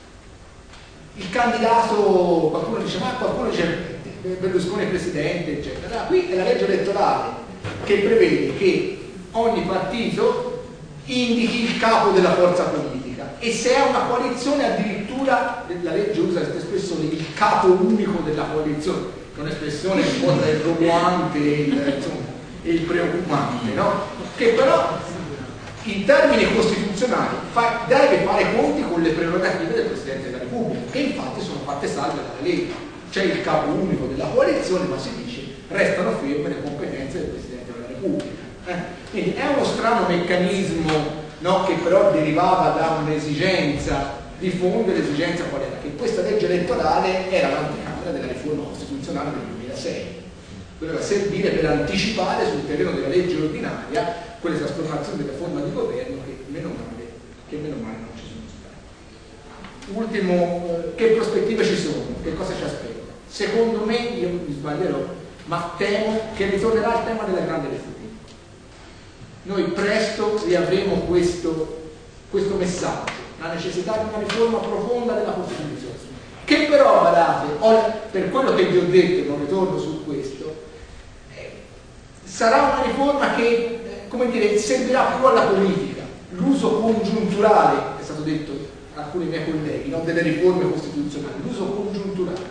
Il candidato, qualcuno dice, ma qualcuno dice Berlusconi è presidente, eccetera. Allora, qui è la legge elettorale che prevede che ogni partito indichi il capo della forza politica e se è una coalizione addirittura, la legge usa questa espressione, il capo unico della coalizione, che è un'espressione un po' tra il roboante e il, insomma, e il preoccupante, no? Che però in termini costituzionali fa, deve fare conti con le prerogative del Presidente della Repubblica, che infatti sono fatte salve dalla legge. C'è il capo unico della coalizione, ma si dice restano ferme le competenze del Presidente della Repubblica. Eh? Quindi è uno strano meccanismo, no, che però derivava da un'esigenza di fondo, e l'esigenza qual era? Che questa legge elettorale era l'anticamera della riforma costituzionale del duemilasei. Doveva servire per anticipare sul terreno della legge ordinaria quelle trasformazioni della forma di governo che meno male, che meno male non ci sono state. Ultimo, eh, che prospettive ci sono? Che cosa ci aspetta? Secondo me, io mi sbaglierò, ma temo che ritornerà il tema della grande riforma. Noi presto riavremo questo, questo messaggio la necessità di una riforma profonda della Costituzione, che però, guardate, per quello che vi ho detto, non ritorno su questo, eh, sarà una riforma che, eh, come dire, servirà più alla politica. L'uso congiunturale, è stato detto da alcuni miei colleghi, no, delle riforme costituzionali, l'uso congiunturale,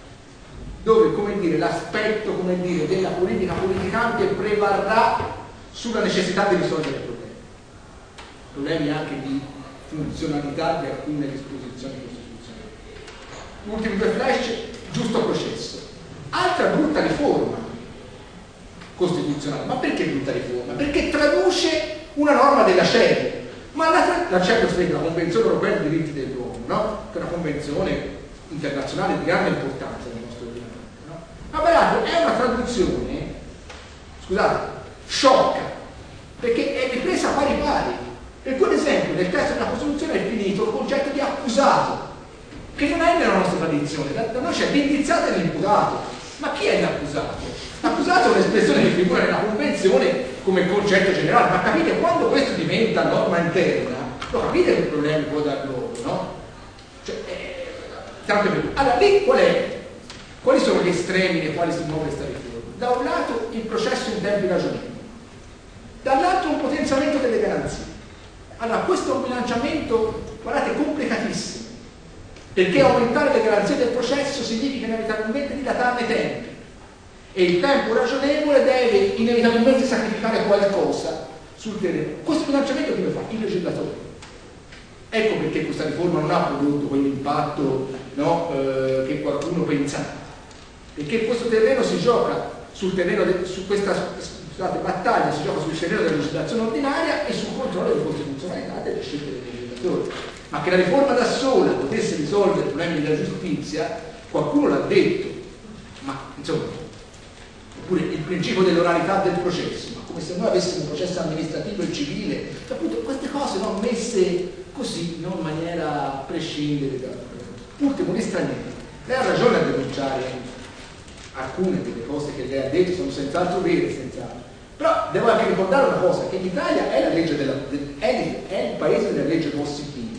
dove, come dire, l'aspetto, come dire, della politica politicante prevarrà sulla necessità di risolvere problemi, problemi anche di funzionalità di alcune disposizioni costituzionali. Ultimi due flash, giusto processo. Altra brutta riforma costituzionale. Ma perché brutta riforma? Perché traduce una norma della C E D. Ma la, la C E D, la Convenzione Europea dei Diritti dell'Uomo, no? Che è una convenzione internazionale di grande importanza nel nostro ordinamento, no? Ma guardate, è una traduzione, scusate, sciocca, perché è ripresa pari pari. Per cui, ad esempio, nel testo della Costituzione è finito il concetto di accusato, che non è nella nostra tradizione. Da, da noi c'è l'indiziato e l'imputato. Ma chi è l'accusato? L'accusato è un'espressione che figura nella Convenzione come concetto generale, ma capite, quando questo diventa norma interna, lo capite che problemi può dar loro, no? Cioè, eh, tanto per... Allora, lì qual è? Quali sono gli estremi nei quali si muove questa riforma? Da un lato il processo in tempi ragionevoli, dall'altro un potenziamento delle garanzie. Allora, questo è un bilanciamento, guardate, complicatissimo, perché aumentare le garanzie del processo significa inevitabilmente dilatarne i tempi, e il tempo ragionevole deve inevitabilmente sacrificare qualcosa sul terreno. Questo bilanciamento chi lo fa? Il legislatore. Ecco perché questa riforma non ha prodotto quell'impatto, no, eh, che qualcuno pensava, perché questo terreno si gioca sul terreno de, su questa scusate, battaglia si gioca sul terreno della legislazione ordinaria e sul controllo della costituzionalità delle scelte del legislatore. Ma che la riforma da sola potesse risolvere i problemi della giustizia, qualcuno l'ha detto, ma insomma, oppure il principio dell'oralità del processo, ma come se noi avessimo un processo amministrativo e civile, appunto queste cose non messe così, non in maniera prescindere da... Ultimo, gli stranieri. Lei ha ragione a denunciare alcune delle cose che lei ha detto, sono senz'altro vere, senz'altro. Però devo anche ricordare una cosa, che l'Italia è la legge della, è, è il paese della legge Bossi-Fini,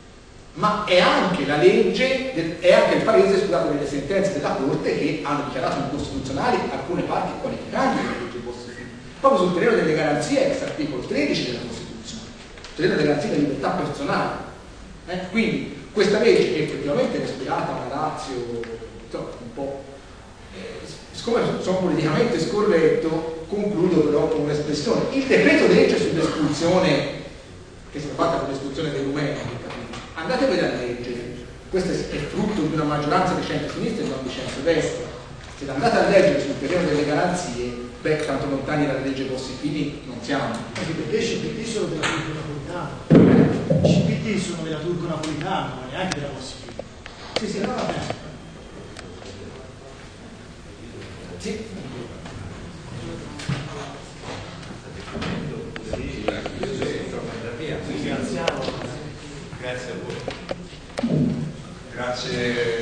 ma è anche la legge, del, è anche il paese, scusate, delle sentenze della Corte che hanno dichiarato incostituzionali alcune parti qualificanti della legge Bossi-Fini, proprio sul terreno delle garanzie ex articolo tredici della Costituzione, sul terreno delle garanzie della libertà personale. Eh? Quindi questa legge, che effettivamente è ispirata a una ratio insomma, un po', eh, siccome sono politicamente scorretto, concludo però con un'espressione. Il decreto legge sull'espulsione, che è stata fatta con l'espulsione dei rumeni, andatevi a leggere, questo è frutto di una maggioranza di centro-sinistra e non di centro-destra. Se andate a leggere sul terreno delle garanzie, beh, tanto lontani dalla legge Bossi-Fini non siamo. Anche perché i C P D sono della Turco Napolitano. I C P D sono della Turco Napolitano, ma neanche della Bossi-Fini. Sì, sì, no, va bene. Sì. Grazie a voi. Grazie